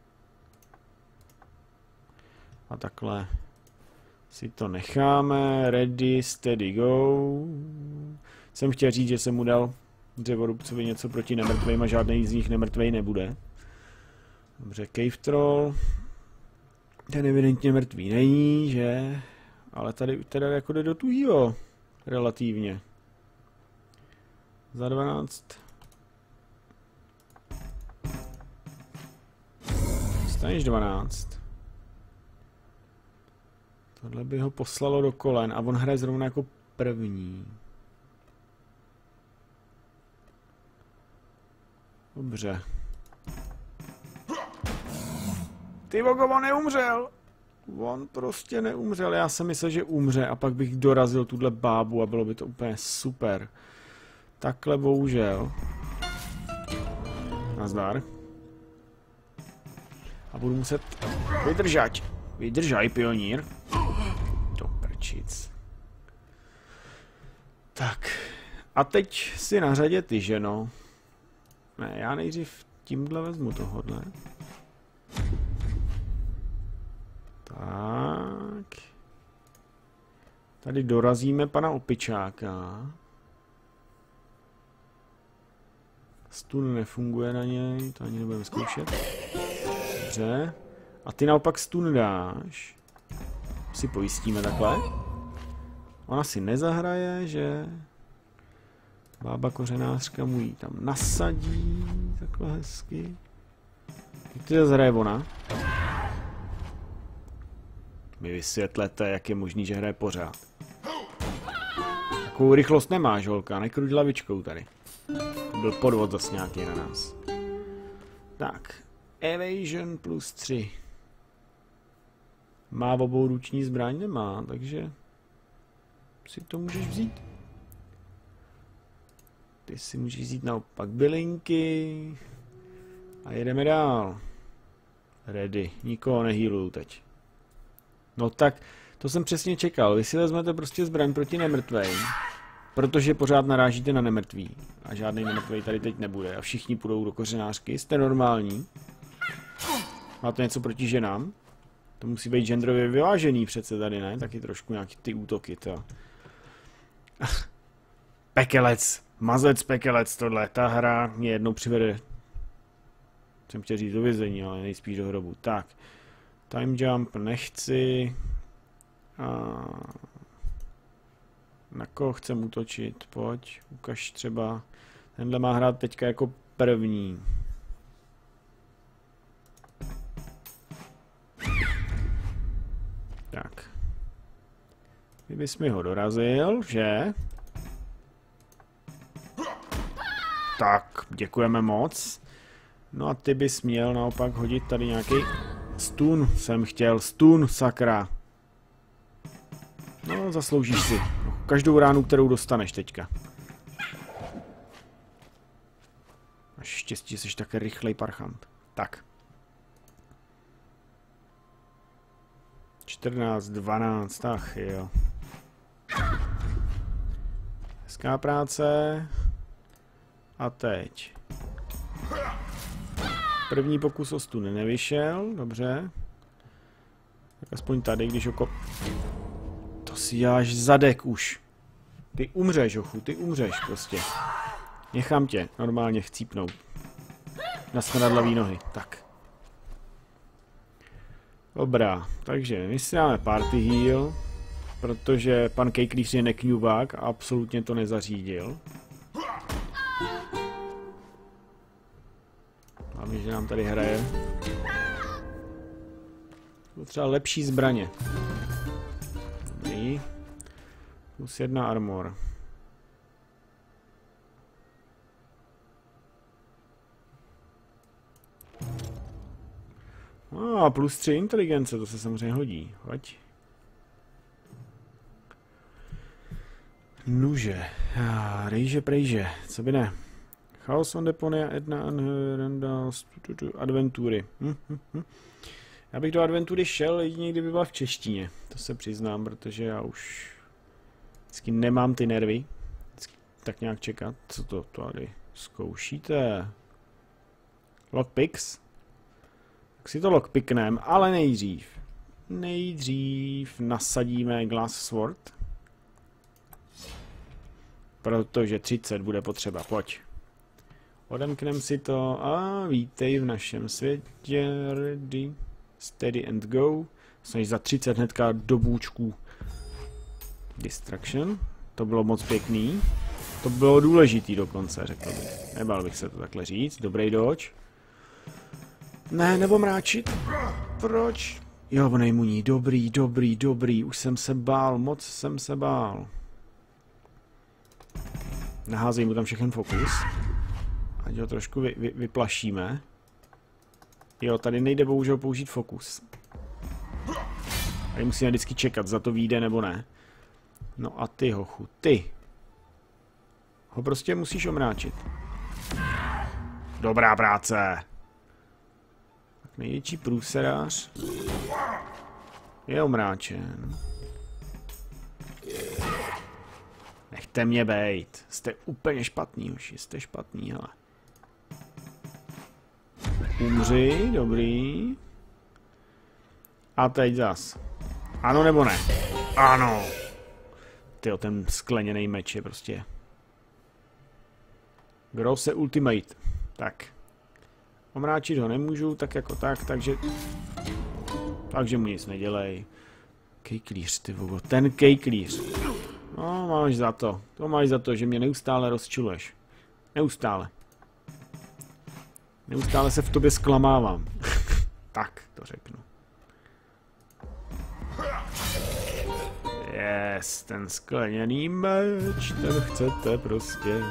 A takhle si to necháme. Ready, steady, go. Jsem chtěl říct, že jsem mu dal dřevorubcovi něco proti nemrtvejm a žádný z nich nemrtvej nebude. Dobře, Cave Troll. Ten evidentně mrtvý není, že? Ale tady teda jako jde do tuhýho. Relativně. Za 12. Staneš 12. Tohle by ho poslalo do kolen a on hraje zrovna jako první. Dobře. Ty vogo, on neumřel. On prostě neumřel. Já jsem myslel, že umře a pak bych dorazil tuhle bábu a bylo by to úplně super. Takhle bohužel. Nazdar. A budu muset vydržet. Vydržaj, pionír. Do prčic. Tak. A teď si na řadě ty, že no. Ne, já nejdřív tímhle vezmu tohodle. Tak. Tady dorazíme pana opičáka. Stun nefunguje na něj, to ani nebudeme zkoušet. Dobře. A ty naopak stun dáš. Si pojistíme takhle. Ona si nezahraje, že? Bába kořenářka mu ji tam nasadí. Takhle hezky. Jak to zahraje ona? Mi vysvětlete, jak je možný, že hraje pořád. Takovou rychlost nemáš, holka, nekruť lavičkou tady. Byl podvod zas nějaký na nás. Tak, evasion plus 3. Má obou ruční zbraň? Nemá, takže si to můžeš vzít. Ty si můžeš vzít naopak bylinky. A jedeme dál. Ready, nikoho nehýluju teď. No tak, to jsem přesně čekal. Vy si vezmete prostě zbraň proti nemrtvým. Protože pořád narážíte na nemrtvý. A žádný nemrtvý tady teď nebude. A všichni půjdou do kořenářky. Jste normální. Máte něco proti ženám? To musí být genderově vyvážený přece tady, ne? Taky trošku nějaký ty útoky, to. Pekelec. Mazec pekelec tohle. Ta hra mě jednou přivede. Jsem chtěl říct do vězení, ale nejspíš do hrobu. Tak. Time jump nechci. A... Na koho chcem útočit? Pojď, ukaž třeba. Tenhle má hrát teďka jako první. Tak. Kdybys mi ho dorazil, že? Tak, děkujeme moc. No a ty bys měl naopak hodit tady nějaký stun. Jsem chtěl stun, sakra. No, zasloužíš si. Každou ránu, kterou dostaneš teďka. Máš štěstí, že jsi tak rychlej parchant. Tak. 14, 12, ach jo. Hezká práce. A teď. První pokus o stun nevyšel, dobře. Tak aspoň tady, když ho To si děláš zadek už. Ty umřeš, ochu, ty umřeš prostě. Nechám tě normálně chcípnout. Na smradlavý nohy, tak. Dobrá, takže my si dáme party heal, protože pan Kejklíř je nekňuvák a absolutně to nezařídil. Hlavně, že nám tady hraje. Třeba lepší zbraně. Dobrý. Plus 1 armor. A plus 3 inteligence, to se samozřejmě hodí. Hoď. Nuže. Rejže prejže. Co by ne? Chaos on Deponia, Edna Randall, adventury. Já bych do adventury šel, jedině kdyby byla v češtině. To se přiznám, protože já už vždycky nemám ty nervy. Vždycky tak nějak čekat. Co to tady zkoušíte? Lockpicks? Tak si to lockpicknem, ale nejdřív. Nejdřív nasadíme Glass Sword. Protože 30 bude potřeba, pojď. Odemknem si to a vítej v našem světě. Ready, steady and go. Snaž za 30 hnedka do bůčku. Distraction. To bylo moc pěkný. To bylo důležitý dokonce, řekl bych. Nebál bych se to takhle říct. Dobrý dodge. Ne, nebo mráčit. Proč? Jo, nejmuní. Dobrý, dobrý, dobrý. Už jsem se bál, moc jsem se bál. Naházej mu tam všechen fokus. Ať ho trošku vyplašíme. Jo, tady nejde bohužel použít fokus. Tady musíme vždycky čekat, za to vyjde nebo ne. No a ty, hochu, ty. Ho prostě musíš omráčit. Dobrá práce. Tak největší průserář je omráčen. Nechte mě bejt. Jste úplně špatný, už jste špatný, hele. Umři, dobrý. A teď zas. Ano nebo ne? Ano. Tyjo, ten skleněný meč je prostě. Grosse Ultimate. Tak. Omráčit ho nemůžu, tak jako tak, takže... Takže mu nic nedělej. Kejklíř, ty vogo. Ten kejklíř. No, máš za to. To máš za to, že mě neustále rozčiluješ. Neustále. Neustále se v tobě zklamávám. Tak, to řeknu. Yes, ten skleněný meč, ten chcete prostě.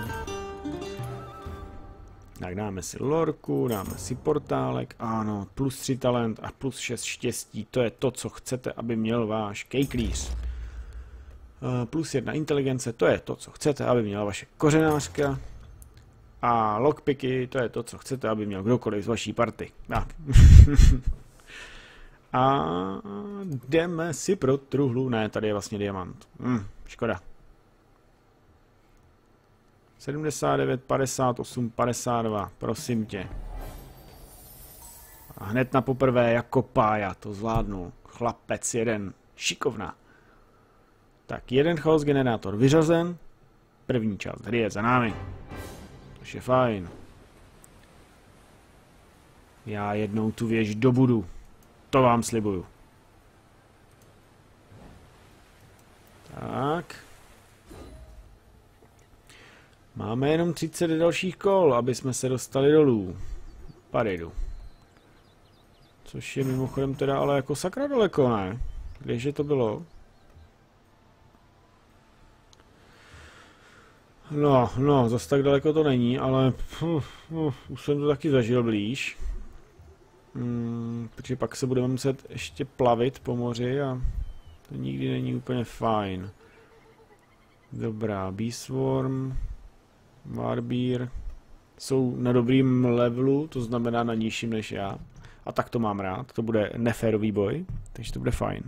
Tak dáme si lorku, dáme si portálek, ano, plus 3 talent a plus 6 štěstí, to je to, co chcete, aby měl váš kejklíř. Plus 1 inteligence, to je to, co chcete, aby měla vaše kořenářka. A lockpicky, to je to, co chcete, aby měl kdokoliv z vaší party. Tak. A jdeme si pro truhlu. Ne, tady je vlastně diamant. Škoda. 79, 58, 52, prosím tě. A hned na poprvé jako pája to zvládnu. Chlapec jeden, šikovná. Tak, jeden chaos generátor vyřazen. První část hry je za námi. To je fajn. Já jednou tu věž dobudu. To vám slibuju. Tak. Máme jenom 30 dalších kol, aby jsme se dostali dolů. Paredu. Což je mimochodem teda ale jako sakra daleko, ne? Kdeže to bylo? No, zase tak daleko to není, ale už jsem to taky zažil blíž. Protože pak se budeme muset ještě plavit po moři a to nikdy není úplně fajn. Dobrá, Beastworm, Warbear jsou na dobrým levelu, to znamená na nižším než já. A tak to mám rád, to bude neférový boj, takže to bude fajn.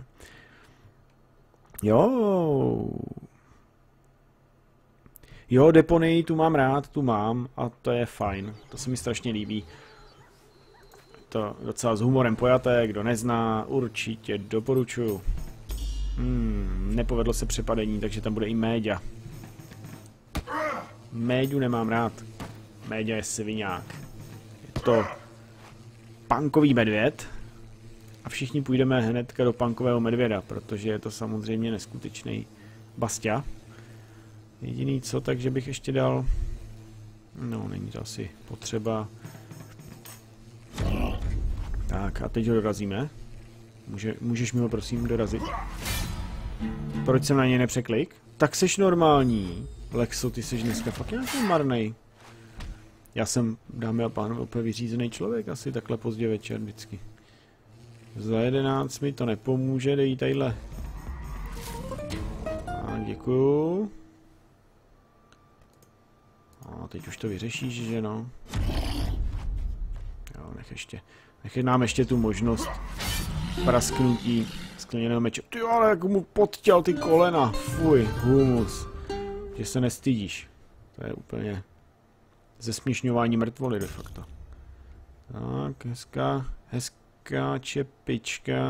Jo, deponii tu mám rád, tu mám a to je fajn, to se mi strašně líbí. To docela s humorem pojaté, kdo nezná, určitě doporučuju. Nepovedlo se přepadení, takže tam bude i méďa. Méďu nemám rád. Méďa je sviňák. Je to punkový medvěd. A všichni půjdeme hnedka do punkového medvěda, protože je to samozřejmě neskutečný bastia. Jediný co, takže bych ještě dal... No, není to asi potřeba. Tak a teď ho dorazíme. Můžeš mi ho prosím dorazit? Proč jsem na něj nepřeklik? Tak seš normální. Lexo, ty seš dneska fakt nějaký marnej. Já jsem, dámy a pánové, úplně vyřízený člověk, asi takhle pozdě večer vždycky. Za 11 mi to nepomůže, dej tadyhle. A děkuju. A teď už to vyřešíš, že no? Jo, nech nám ještě tu možnost prasknutí skleněného meče. Ty ale jak mu podtěl ty kolena. Fuj, humus. Že se nestydíš. To je úplně zesměšňování mrtvoly de facto. Tak, hezká čepička.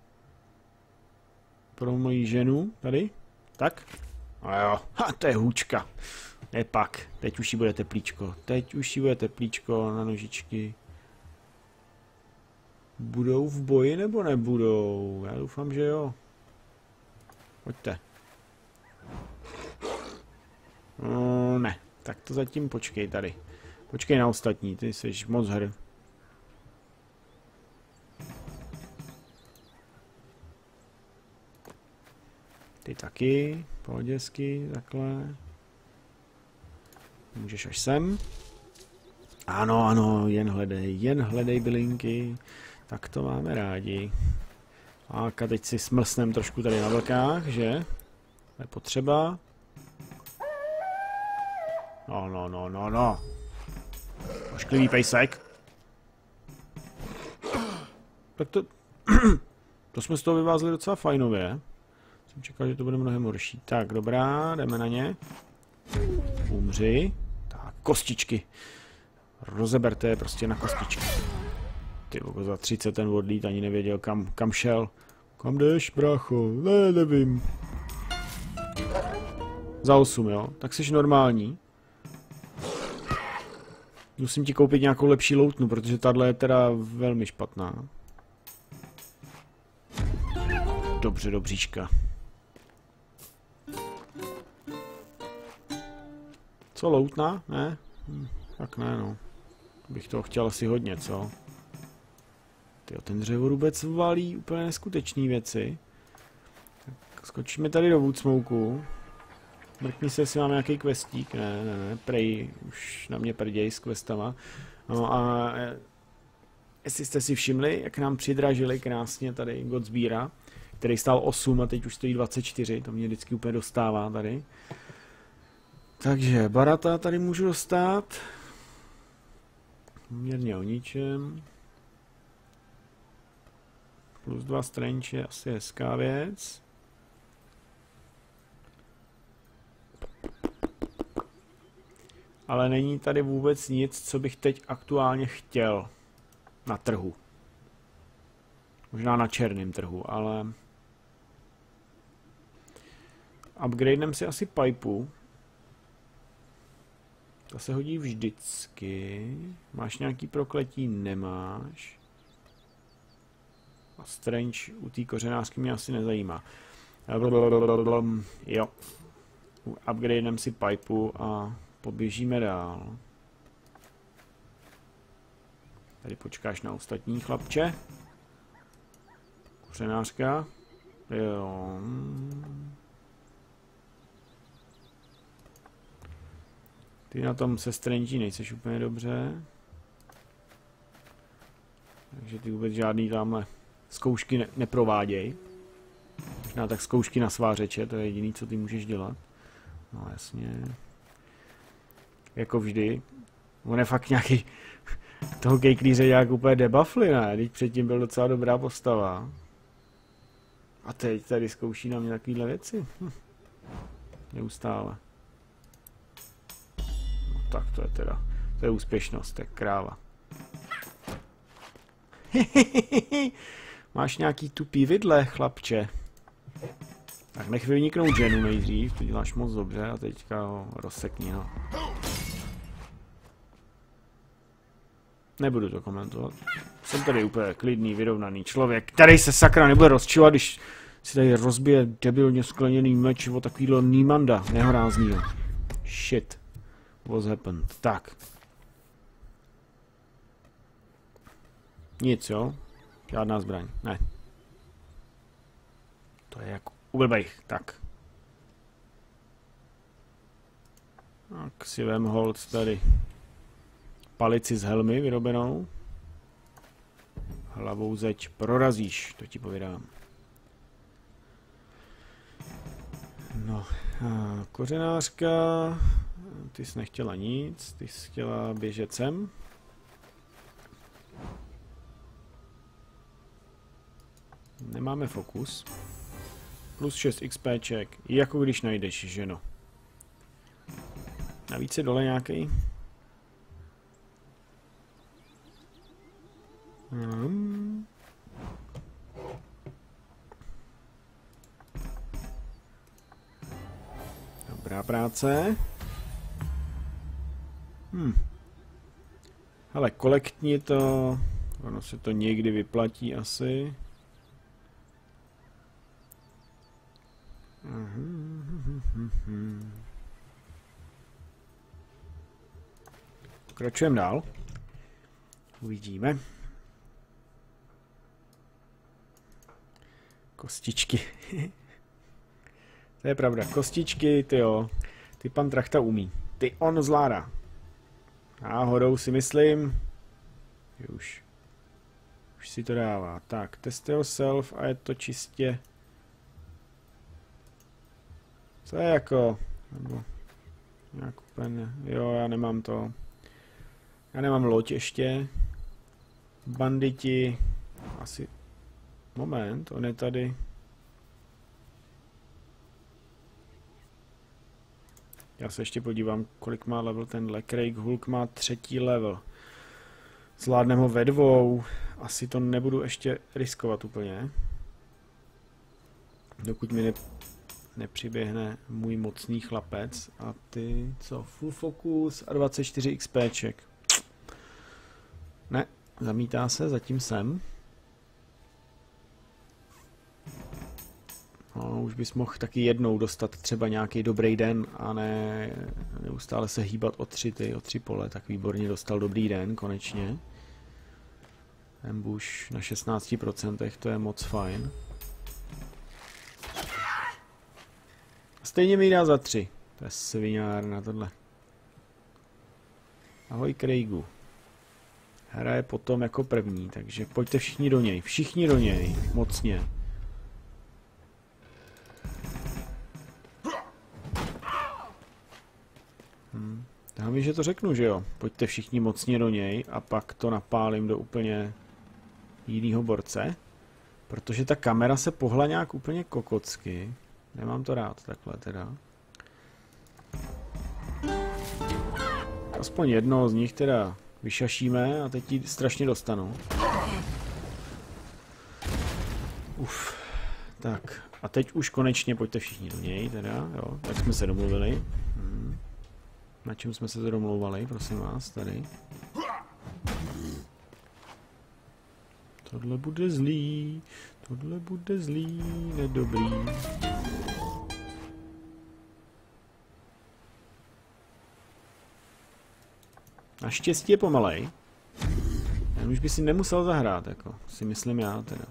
Pro moji ženu, tady. Tak. A jo, to je hůčka. Nepak, teď už jí bude teplíčko. Teď už jí bude teplíčko na nožičky. Budou v boji nebo nebudou? Já doufám, že jo. Pojďte. Ne, tak to zatím počkej tady. Počkej na ostatní, ty jsi moc hr. Ty taky, pohoděsky, takhle. Můžeš až sem. Ano, ano, jen hledej bylinky. Tak to máme rádi. A teď si smlsnem trošku tady na vlkách, že? To je potřeba. No. Ošklivý pejsek. Tak to... to jsme z toho vyvázli docela fajnově. Jsem čekal, že to bude mnohem horší. Tak, dobrá, jdeme na ně. Umři. Tak, kostičky. Rozeberte je prostě na kostičky. Ty vogo, za 30 ten odlít ani nevěděl, kam šel. Kam jdeš, brácho? Ne, nevím. Za 8, jo? Tak jsi normální. Musím ti koupit nějakou lepší loutnu, protože tahle je teda velmi špatná. Dobře, dobříčka. Co, loutna? Ne? Tak ne, no. Bych toho chtěl asi hodně, co? Tyjo, ten dřevorubec valí úplně neskutečné věci. Tak skočíme tady do Woodsmoku. Mrkni se, jestli máme nějaký questík. Ne, prej už na mě prděj s questama. No a jestli jste si všimli, jak nám přidražili krásně tady Godsbíra, který stál 8 a teď už stojí 24, to mě vždycky úplně dostává tady. Takže Barata tady můžu dostat. Mírně o ničem. Plus 2 strange je asi hezká věc. Ale není tady vůbec nic, co bych teď aktuálně chtěl na trhu. Možná na černém trhu, ale... Upgradenem si asi pipu. To se hodí vždycky. Máš nějaký prokletí? Nemáš. A strange u té kořenářky mě asi nezajímá. Jo. Upgradenem si pipu a poběžíme dál. Tady počkáš na ostatní, chlapče. Kořenářka. Jo. Ty na tom se strange nejseš úplně dobře. Takže ty vůbec žádný tamhle zkoušky neprováděj. Možná tak zkoušky na svářeče, to je jediný, co ty můžeš dělat. No jasně. Jako vždy. On je fakt nějaký... Toho kejklíře nějak úplně debuffli, ne? Teď předtím byl docela dobrá postava. A teď tady zkouší na mě takovýhle věci. Neustále. No tak to je teda... To je úspěšnost, to je kráva. Máš nějaký tupý vidle, chlapče. Tak nech vyniknout ženu nejdřív, to děláš moc dobře a teďka ho rozsekni, no. Nebudu to komentovat. Jsem tady úplně klidný, vyrovnaný člověk, který se sakra nebude rozčilovat, když si tady rozbije debilně skleněný meč o takovýhle Nímanda nehoráznýho. Shit. What's happened? Tak. Nic, jo? Žádná zbraň. Ne. To je jako u blbejch. Tak. Tak si vem hold tady palici z helmy vyrobenou. Hlavou zeď prorazíš, to ti povídám. No, a kořenářka, ty jsi nechtěla nic, ty jsi chtěla běžet sem. Nemáme fokus. Plus 6 XPček, jako když najdeš, ženo. Navíc je dole nějaký. Dobrá práce. Hele, kolektní to... Ono se to někdy vyplatí asi. Pokračujeme dál. Uvidíme. Kostičky. To je pravda. Kostičky, ty jo. Ty pan Trachta umí. Ty on zvládá. Náhodou si myslím, že už si to dává. Tak, test yourself a je to čistě... Co je jako... Nebo... Nějak úplně... Jo, já nemám to. Já nemám loď ještě. Banditi... Asi... Moment, on je tady... Já se ještě podívám, kolik má level tenhle. Craig Hulk má 3. level. Zvládneme ho ve 2. Asi to nebudu ještě riskovat úplně. Dokud mi nepřiběhne můj mocný chlapec. A ty, co? Full focus a 24 XPček. Ne, zamítá se, zatím jsem. No, už bys mohl taky jednou dostat třeba nějaký dobrý den a ne neustále se hýbat o 3 pole. Tak výborně dostal dobrý den, konečně. Ambush na 16%, to je moc fajn. Stejně mi dá za 3. To je sviňárna tohle. Ahoj Craigu. Hraje potom jako první, takže pojďte všichni do něj. Všichni do něj. Mocně. Já mi, že to řeknu, že jo. Pojďte všichni mocně do něj a pak to napálím do úplně jinýho borce. Protože ta kamera se pohla nějak úplně kokocky. Nemám to rád takhle teda. Aspoň jednoho z nich teda vyšašíme a teď ji strašně dostanu. Uf. Tak. A teď už konečně pojďte všichni do něj teda, jo. Tak jsme se domluvili. Na čem jsme se to domlouvali, prosím vás, tady. Tohle bude zlý, nedobrý. Naštěstí je pomalej. Jen už by si nemusel zahrát, jako si myslím já teda.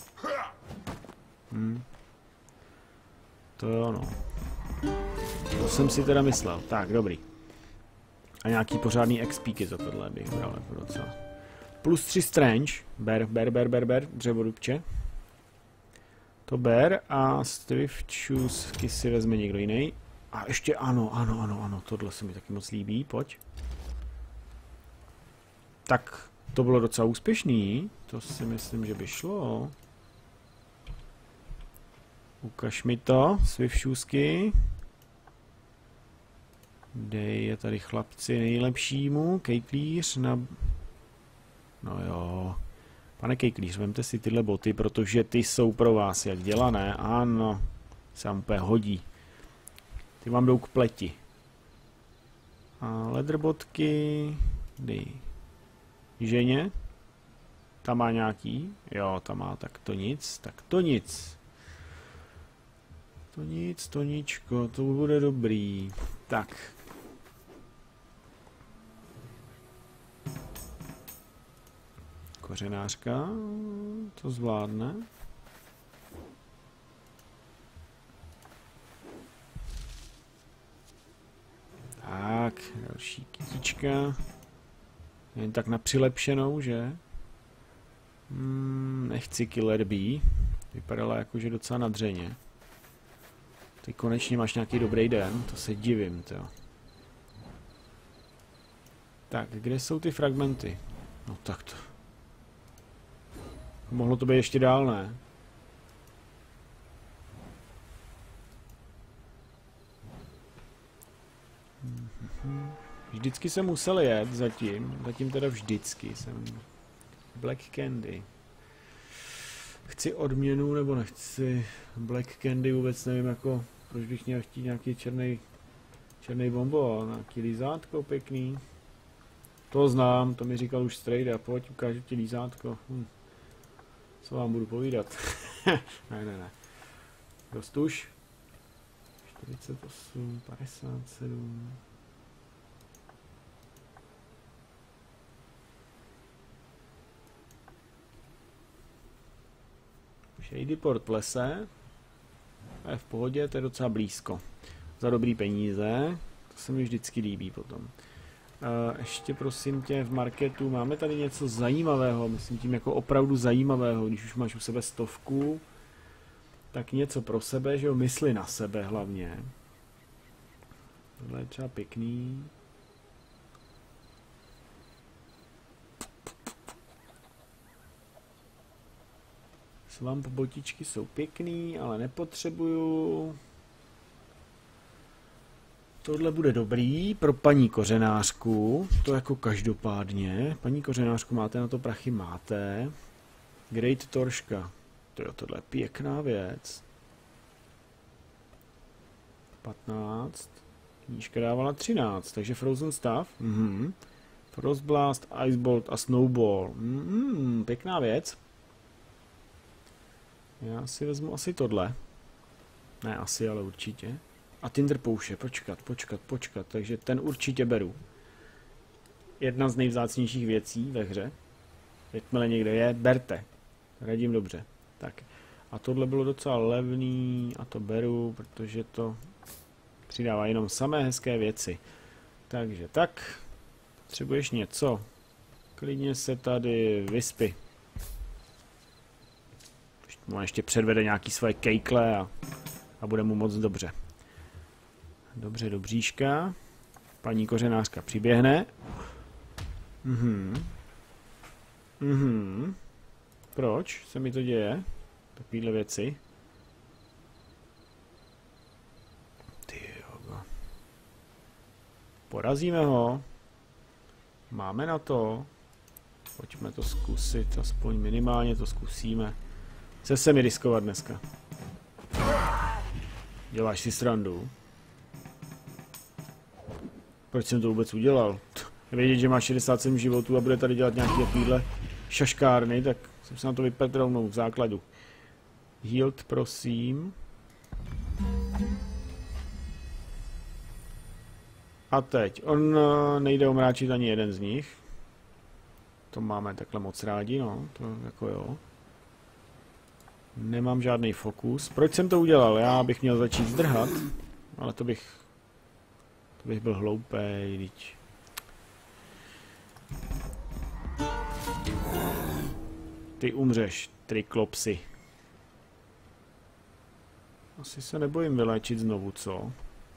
To jo, no. To jsem si teda myslel. Tak, dobrý. A nějaký pořádný XPky za tohle bych bral jako docela. Plus 3 strange. Ber, dřevodubče. To ber a Swift Shoesky si vezme někdo jiný. A ještě ano, tohle se mi taky moc líbí, pojď. Tak, to bylo docela úspěšný. To si myslím, že by šlo. Ukaž mi to, Swift Shoesky. Dej je tady chlapci nejlepšímu, kejklíř na... No jo. Pane kejklíř, vemte si tyhle boty, protože ty jsou pro vás jak dělané. Ano, se vám úplně hodí. Ty vám jdou k pleti. A leatherbotky... Dej. Ženě? Tam má nějaký? Jo, tam má, tak to nic. Toníčko, to bude dobrý. Tak. Kořenářka, to zvládne. Tak, další kytička. Jen tak na přilepšenou, že? Nechci Killer Bee. Vypadala jakože docela nadřeně. Ty konečně máš nějaký dobrý den, to se divím, to. Tak, kde jsou ty fragmenty? No tak to. Mohlo to být ještě dál, ne? Vždycky jsem musel jet, zatím teda vždycky jsem... Black Candy. Chci odměnu, nebo nechci Black Candy, vůbec nevím, jako, proč bych měl chtít nějaký černý bonbon, nějaký lízátko pěkný. To znám, to mi říkal už Strejda, pojď, ukážu ti lízátko. Co vám budu povídat? ne. Dost už. 48, 57... Shady Port plese. A je v pohodě, to je docela blízko. Za dobrý peníze. To se mi vždycky líbí potom. Ještě prosím tě v marketu máme tady něco zajímavého, myslím tím jako opravdu zajímavého, když už máš u sebe 100, tak něco pro sebe, že jo, mysli na sebe hlavně. Tohle je třeba pěkný. Swamp botičky jsou pěkný, ale nepotřebuju. Tohle bude dobrý pro paní kořenářku, to jako každopádně. Paní kořenářku, máte na to prachy? Máte. Great Torška, tohle je pěkná věc. 15. Knížka dávala 13, takže Frozen Staff. Frostblast, Icebolt a Snowball. Pěkná věc. Já si vezmu asi tohle. Ne asi, ale určitě. A Tinder Pouše, počkat, takže ten určitě beru. Jedna z nejvzácnějších věcí ve hře. Jakmile někde je, berte. Radím dobře. Tak. A tohle bylo docela levný a to beru, protože to přidává jenom samé hezké věci. Takže tak. Potřebuješ něco? Klidně se tady vyspí. Mu ještě předvede nějaký svoje kejkle a bude mu moc dobře. Dobře, dobříška. Paní kořenářka přiběhne. Proč se mi to děje? Takovýhle věci. Tyjo. Porazíme ho. Máme na to. Pojďme to zkusit, aspoň minimálně to zkusíme. Chce se mi riskovat dneska. Děláš si srandu? Proč jsem to vůbec udělal? Vědět, že má 67 životů a bude tady dělat nějaké takovýhle šaškárny, tak jsem se na to vypet rovnou v základu. Healed, prosím. A teď. On nejde omráčit ani jeden z nich. To máme takhle moc rádi, no. To jako jo. Nemám žádný fokus. Proč jsem to udělal? Já bych měl začít zdrhat, ale to bych byl hloupej, viď. Ty umřeš, Triklopsy. Asi se nebojím vyléčit znovu, co?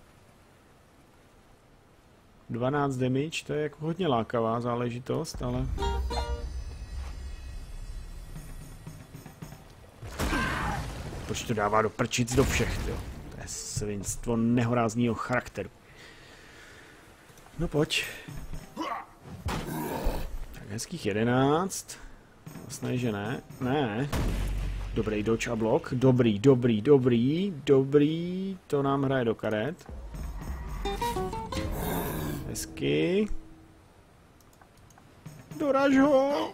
12 damage, to je jako hodně lákavá záležitost, ale... Proč to dává do prčic do všech, jo? To je svinstvo nehorázního charakteru. No pojď. Tak hezkých 11. Vlastně, že ne. Ne. Dobrý dodge a blok. Dobrý. To nám hraje do karet. Hezky. Doraž ho.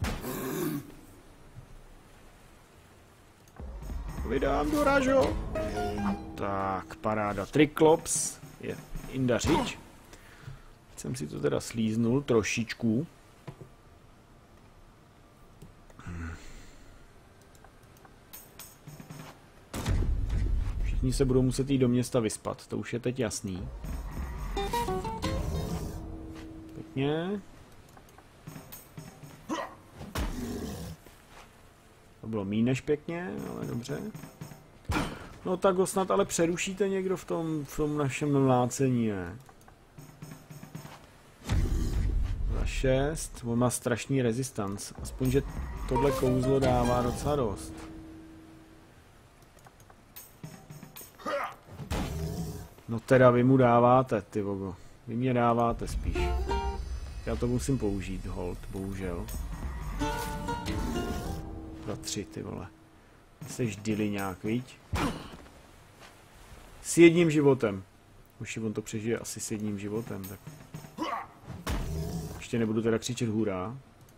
Vydám doraž ho. Tak, paráda. Triklops je indařič. Jsem si to teda slíznul trošičku. Všichni se budou muset jít do města vyspat, to už je teď jasný. Pěkně. To bylo méně než pěkně, ale dobře. No tak ho snad ale přerušíte někdo v tom našem mlácení, ne? Za 6, on má strašný rezistance. Aspoň, že tohle kouzlo dává docela dost. No teda vy mu dáváte, ty vogo. Vy mě dáváte spíš. Já to musím použít, hold, bohužel. Za 3, ty vole. Jseš dyliňák, viď? S jedním životem. Už on to přežije asi s jedním životem, tak... Ještě nebudu teda křičet hurá.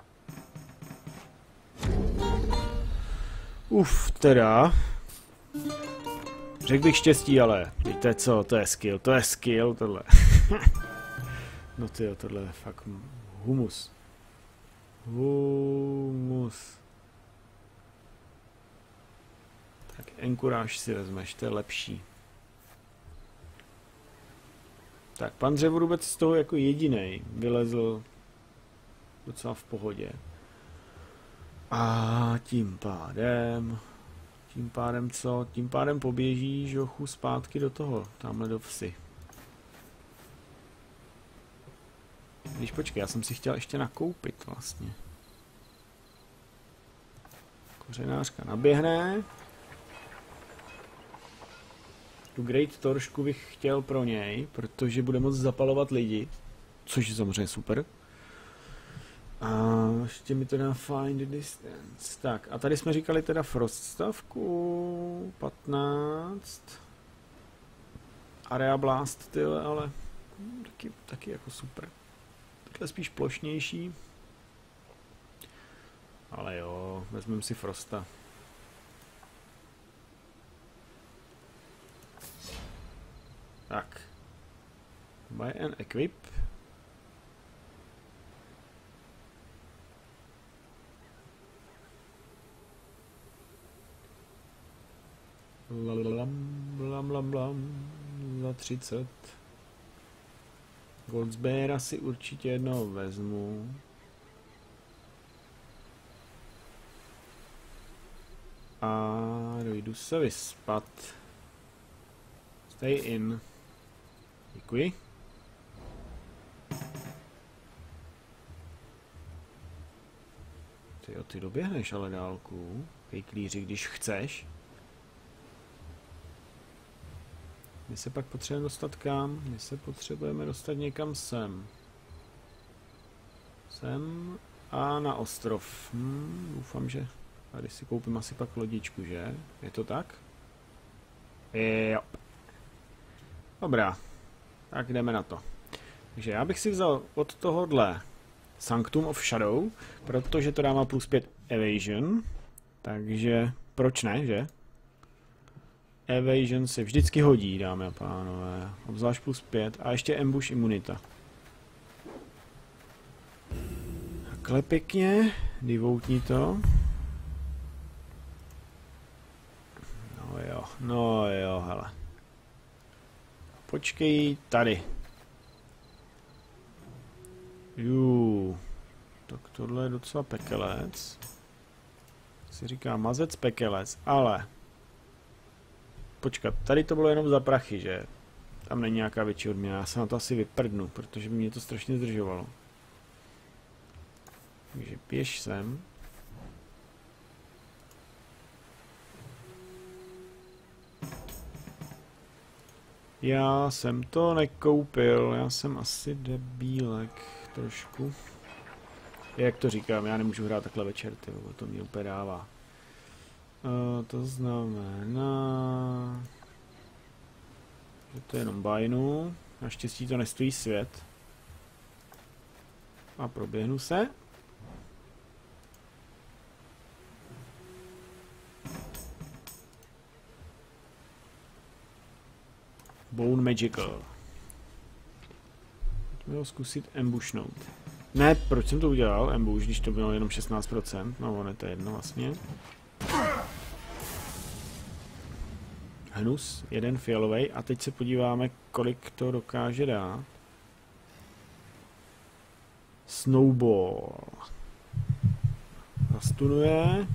Teda. Řekl bych štěstí, ale víte co, to je skill, tohle. No tyjo, tohle je fakt humus. Tak enkuráž si vezmeš, to je lepší. Tak, pan dřevorubec z toho jako jedinej vylezl docela v pohodě. A tím pádem co? Tím pádem poběží žochu zpátky do toho, tamhle do vsi. Když počkej, já jsem si chtěl ještě nakoupit vlastně. Kořenářka naběhne. Tu Great Toršku bych chtěl pro něj, protože bude moct zapalovat lidi, což je samozřejmě super. A ještě mi to dá find distance. Tak, a tady jsme říkali teda frost stavku 15. Area blast, tyhle, ale taky jako super. Takhle spíš plošnější. Ale jo, vezmeme si frosta. Tak. Buy and equip. Blam, za 30. Goldsbeara si určitě jednou vezmu. A dojdu se vyspat. Stay in. Děkuji. Ty doběhneš ale dálku. Kejklíři, když chceš. My se pak potřebujeme dostat kam? My se potřebujeme dostat někam sem. Sem a na ostrov. Doufám, že tady si koupím asi pak lodičku, že? Je to tak? Jo. Dobrá. Tak jdeme na to. Takže já bych si vzal od tohohle Sanctum of Shadow, protože to dává plus 5 evasion. Takže proč ne, že? Evasion se vždycky hodí, dámy a pánové. Obzvlášť plus 5. A ještě ambush imunita. Takhle pěkně. Devoutní to. No jo, hele. Počkej, tady. Tak tohle je docela pekelec. Si říká mazec pekelec, ale... Počkat, tady to bylo jenom za prachy, že? Tam není nějaká větší odměna, já se na to asi vyprdnu, protože by mě to strašně zdržovalo. Takže běž sem. Já jsem to nekoupil, já jsem asi debílek trošku. Jak to říkám, já nemůžu hrát takhle večer, tyvo, to mě úplně dává. To znamená, že to je jenom bajnu, naštěstí to nestojí svět. A proběhnu se. Bone Magical. Pojďme ho zkusit ambushnout. Ne, proč jsem to udělal, ambush, když to bylo jenom 16%, no ono je to jedno vlastně. Hnus, jeden fialový a teď se podíváme, kolik to dokáže dát. Snowball. Zastunuje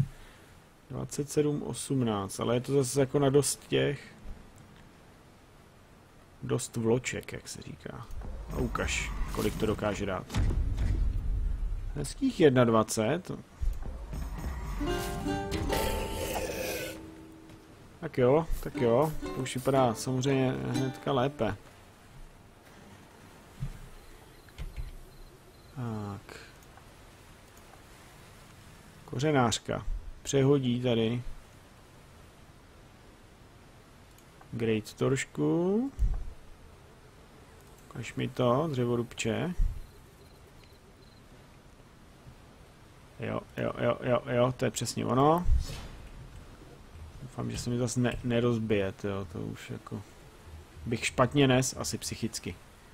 27-18, ale je to zase jako na dost těch... Dost vloček, jak se říká. A ukaž, kolik to dokáže dát. Hezkých 21. Tak jo, to už vypadá samozřejmě hnedka lépe. Tak. Kořenářka. Přehodí tady. Great Toršku. Ukaž mi to, dřevorubče. Jo, to je přesně ono. Doufám, že se mi zase nerozbije, jo, to už jako... Bych špatně nes, asi psychicky.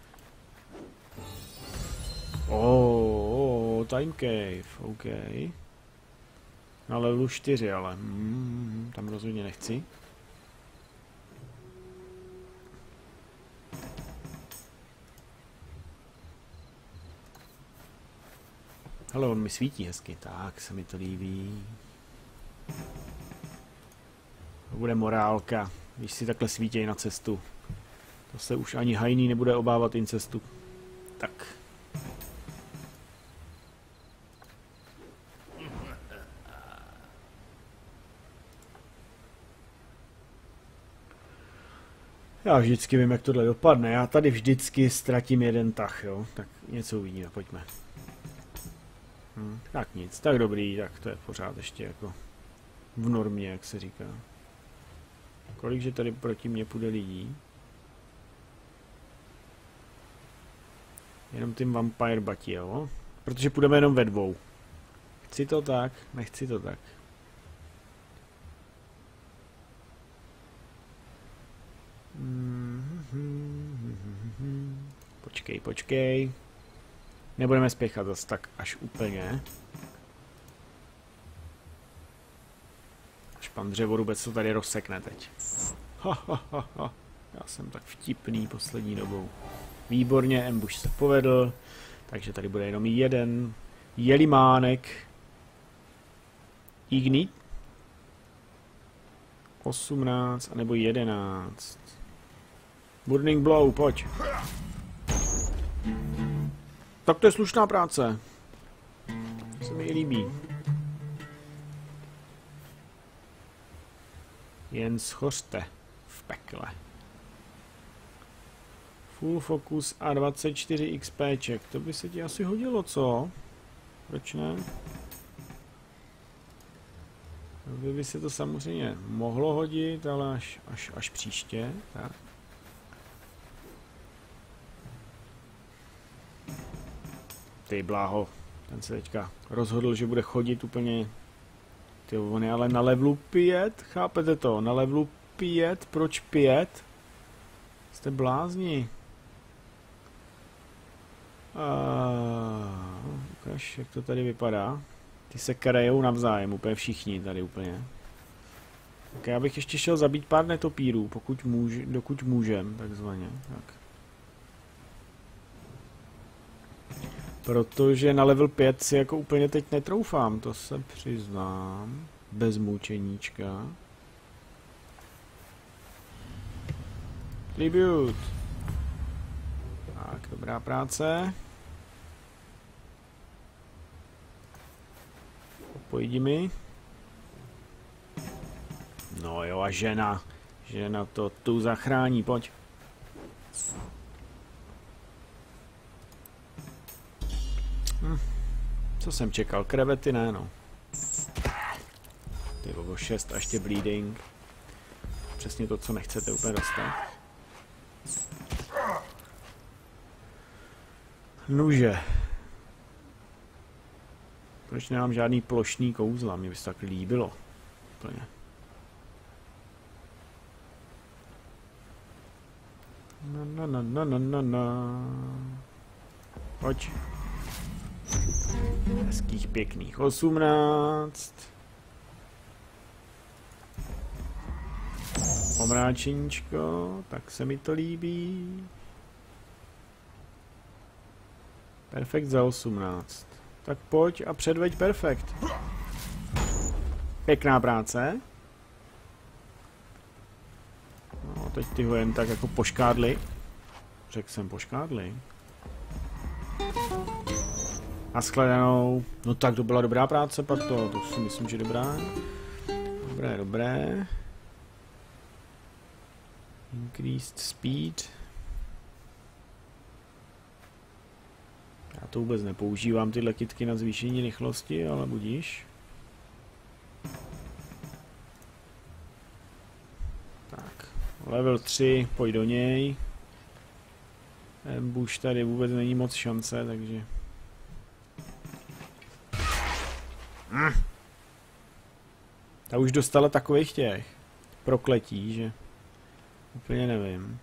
Time Cave, OK. Na levelu 4, ale tam rozhodně nechci. Hele, on mi svítí hezky, tak se mi to líbí. To bude morálka, když si takhle svítějí na cestu. To se už ani hajný nebude obávat incestu. Tak. Já vždycky vím, jak tohle dopadne. Já tady vždycky ztratím jeden tah, jo. Tak něco uvidíme, pojďme. Tak nic, tak dobrý, tak to je pořád ještě jako v normě, jak se říká. Kolikže tady proti mně půjde lidí? Jenom tím Vampire Bati, jo? Protože půjdeme jenom ve dvou. Chci to tak, nechci to tak. Počkej, počkej. Nebudeme spěchat zase tak až úplně. Až pan dřevorubec to tady rozsekne teď. Já jsem tak vtipný poslední dobou. Výborně, ambush se povedl. Takže tady bude jenom jeden jelimánek. Ignite. 18 anebo 11. Burning Blow, pojď. Tak to je slušná práce. Se mi líbí. Jen schořte v pekle. Full focus a 24 XPček. To by se ti asi hodilo, co? Proč ne? By se to samozřejmě mohlo hodit, ale až příště. Tak. Ty bláho, ten se teďka rozhodl, že bude chodit úplně. Ty on je ale na levelu 5, chápete to? Na levelu 5, proč 5? Jste blázni. Ukaž, jak to tady vypadá. Ty se karejou navzájem, úplně všichni tady úplně. Tak já bych ještě šel zabít pár netopírů, dokud můžem, takzvaně. Tak. Protože na level 5 si jako úplně teď netroufám, to se přiznám. Bez mučeníčka. Tribute. Tak, dobrá práce. Pojdi mi. No jo, a žena. Žena to tu zachrání, pojď. Co jsem čekal? Krevety ne, no. Ty bobo, 6 a ještě bleeding. Přesně to, co nechcete úplně dostat. Nuže. Proč nemám žádný plošný kouzla? Mně by se tak líbilo. Úplně. Pojď. Hezkých pěkných 18. Omráčeníčko, tak se mi to líbí. Perfekt za 18. Tak pojď a předveď perfekt. Pěkná práce. No, teď ty ho jen tak jako poškádli. Řekl jsem poškádli. Naschledanou. No tak to byla dobrá práce, pak to si myslím, že dobrá. Dobré, dobré. Increased speed. Já to vůbec nepoužívám, tyhle kitky na zvýšení rychlosti, ale budíš. Tak, level 3, pojď do něj. Ambush tady vůbec není moc šance, takže... Ta už dostala takových těch prokletí, že úplně nevím.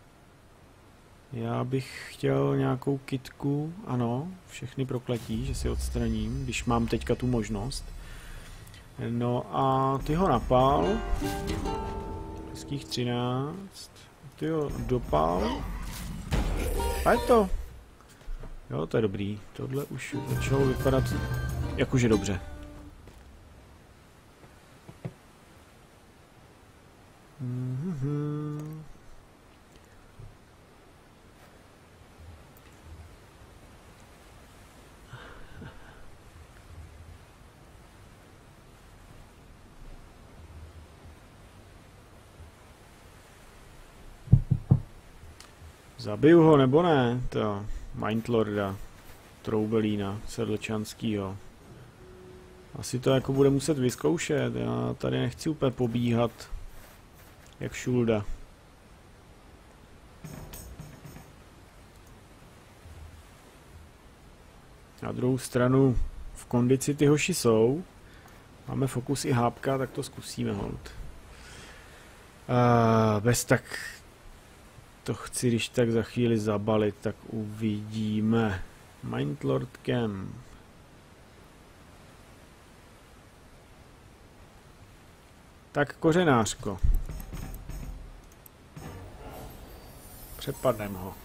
Já bych chtěl nějakou kitku, ano, všechny prokletí, že si odstraním, když mám teďka tu možnost. No a ty ho napál. Hezkých 13. Ty ho dopál. A je to. Jo, to je dobrý. Tohle už začalo vypadat jakože dobře. Zabiju ho nebo ne? To Mindlorda, Troubelína, Sedlčanskýho. Asi to jako bude muset vyzkoušet. Já tady nechci úplně pobíhat jak šulda. Na druhou stranu v kondici ty hoši jsou. Máme fokus i hápka, tak to zkusíme hold. Bez tak to chci, když tak za chvíli zabalit, tak uvidíme. Mindlord Camp. Tak kořenářko. Přepadnem ho.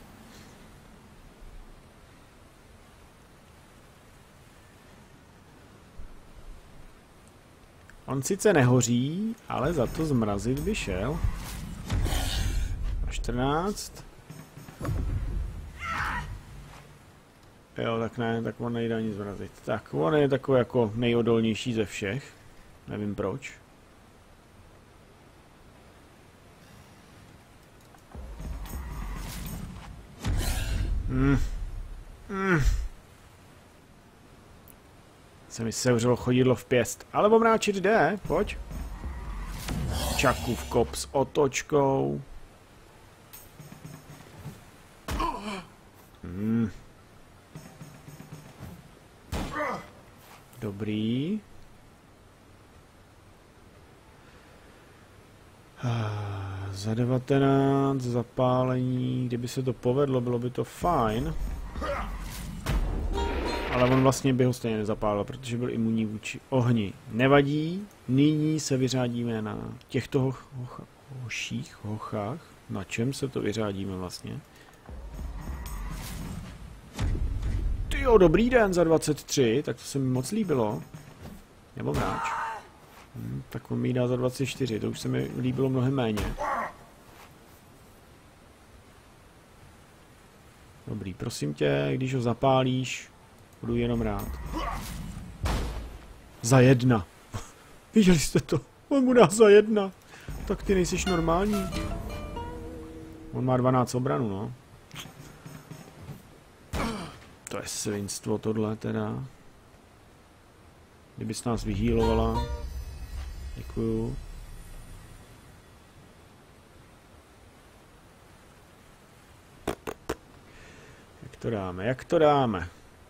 On sice nehoří, ale za to zmrazit vyšel. 14. Jo, tak ne, tak on nejde ani zmrazit. Tak, on je takový jako nejodolnější ze všech. Nevím proč. Se mi sevřelo chodidlo v pěst. Ale omráčit jde, pojď. Čakův kop s otočkou. Dobrý. Za 19 zapálení, kdyby se to povedlo, bylo by to fajn. Ale on vlastně by ho stejně nezapálil, protože byl imunní vůči ohni. Nevadí, nyní se vyřádíme na těchto hochách. Na čem se to vyřádíme vlastně? Jo, dobrý den za 23, tak to se mi moc líbilo. Nebo mráč. Tak on mi dá za 24, to už se mi líbilo mnohem méně. Dobrý, prosím tě, když ho zapálíš, budu jenom rád. Za 1. Viděli jste to? On mu dá za 1. Tak ty nejsiš normální. On má 12 obranu, no. To je svinstvo tohle teda. Kdybys nás vyhýlovala. Děkuju. Jak to dáme? Jak to dáme?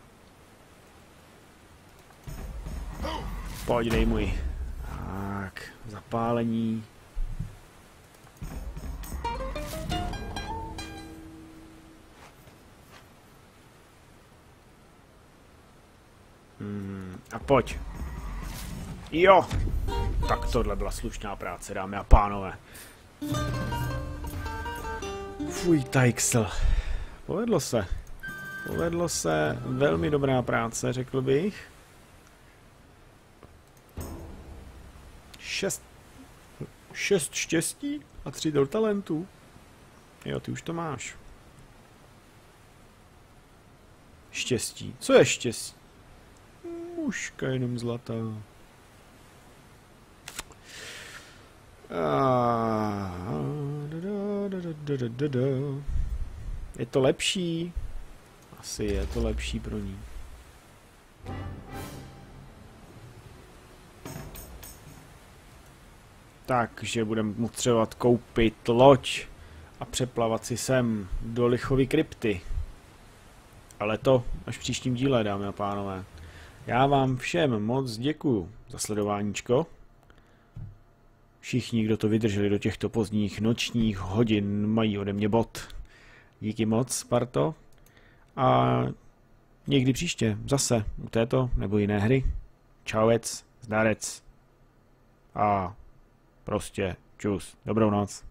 Pojď, dej můj. Tak, zapálení. A pojď. Jo! Tak tohle byla slušná práce, dámy a pánové. Fuj, Tajksel. Povedlo se. Povedlo se. Velmi dobrá práce, řekl bych. 6 štěstí a 3 do talentu. Jo, ty už to máš. Štěstí. Co je štěstí? Muška jenom zlatá. Je to lepší? Asi je to lepší pro ní. Takže budeme potřebovat koupit loď a přeplavat si sem do Lichovy krypty. Ale to až v příštím díle, dámy a pánové. Já vám všem moc děkuju za sledováníčko. Všichni, kdo to vydrželi do těchto pozdních nočních hodin, mají ode mě bod. Díky moc, Sparto. A někdy příště zase u této nebo jiné hry. Čauec, zdarec. A prostě čus. Dobrou noc.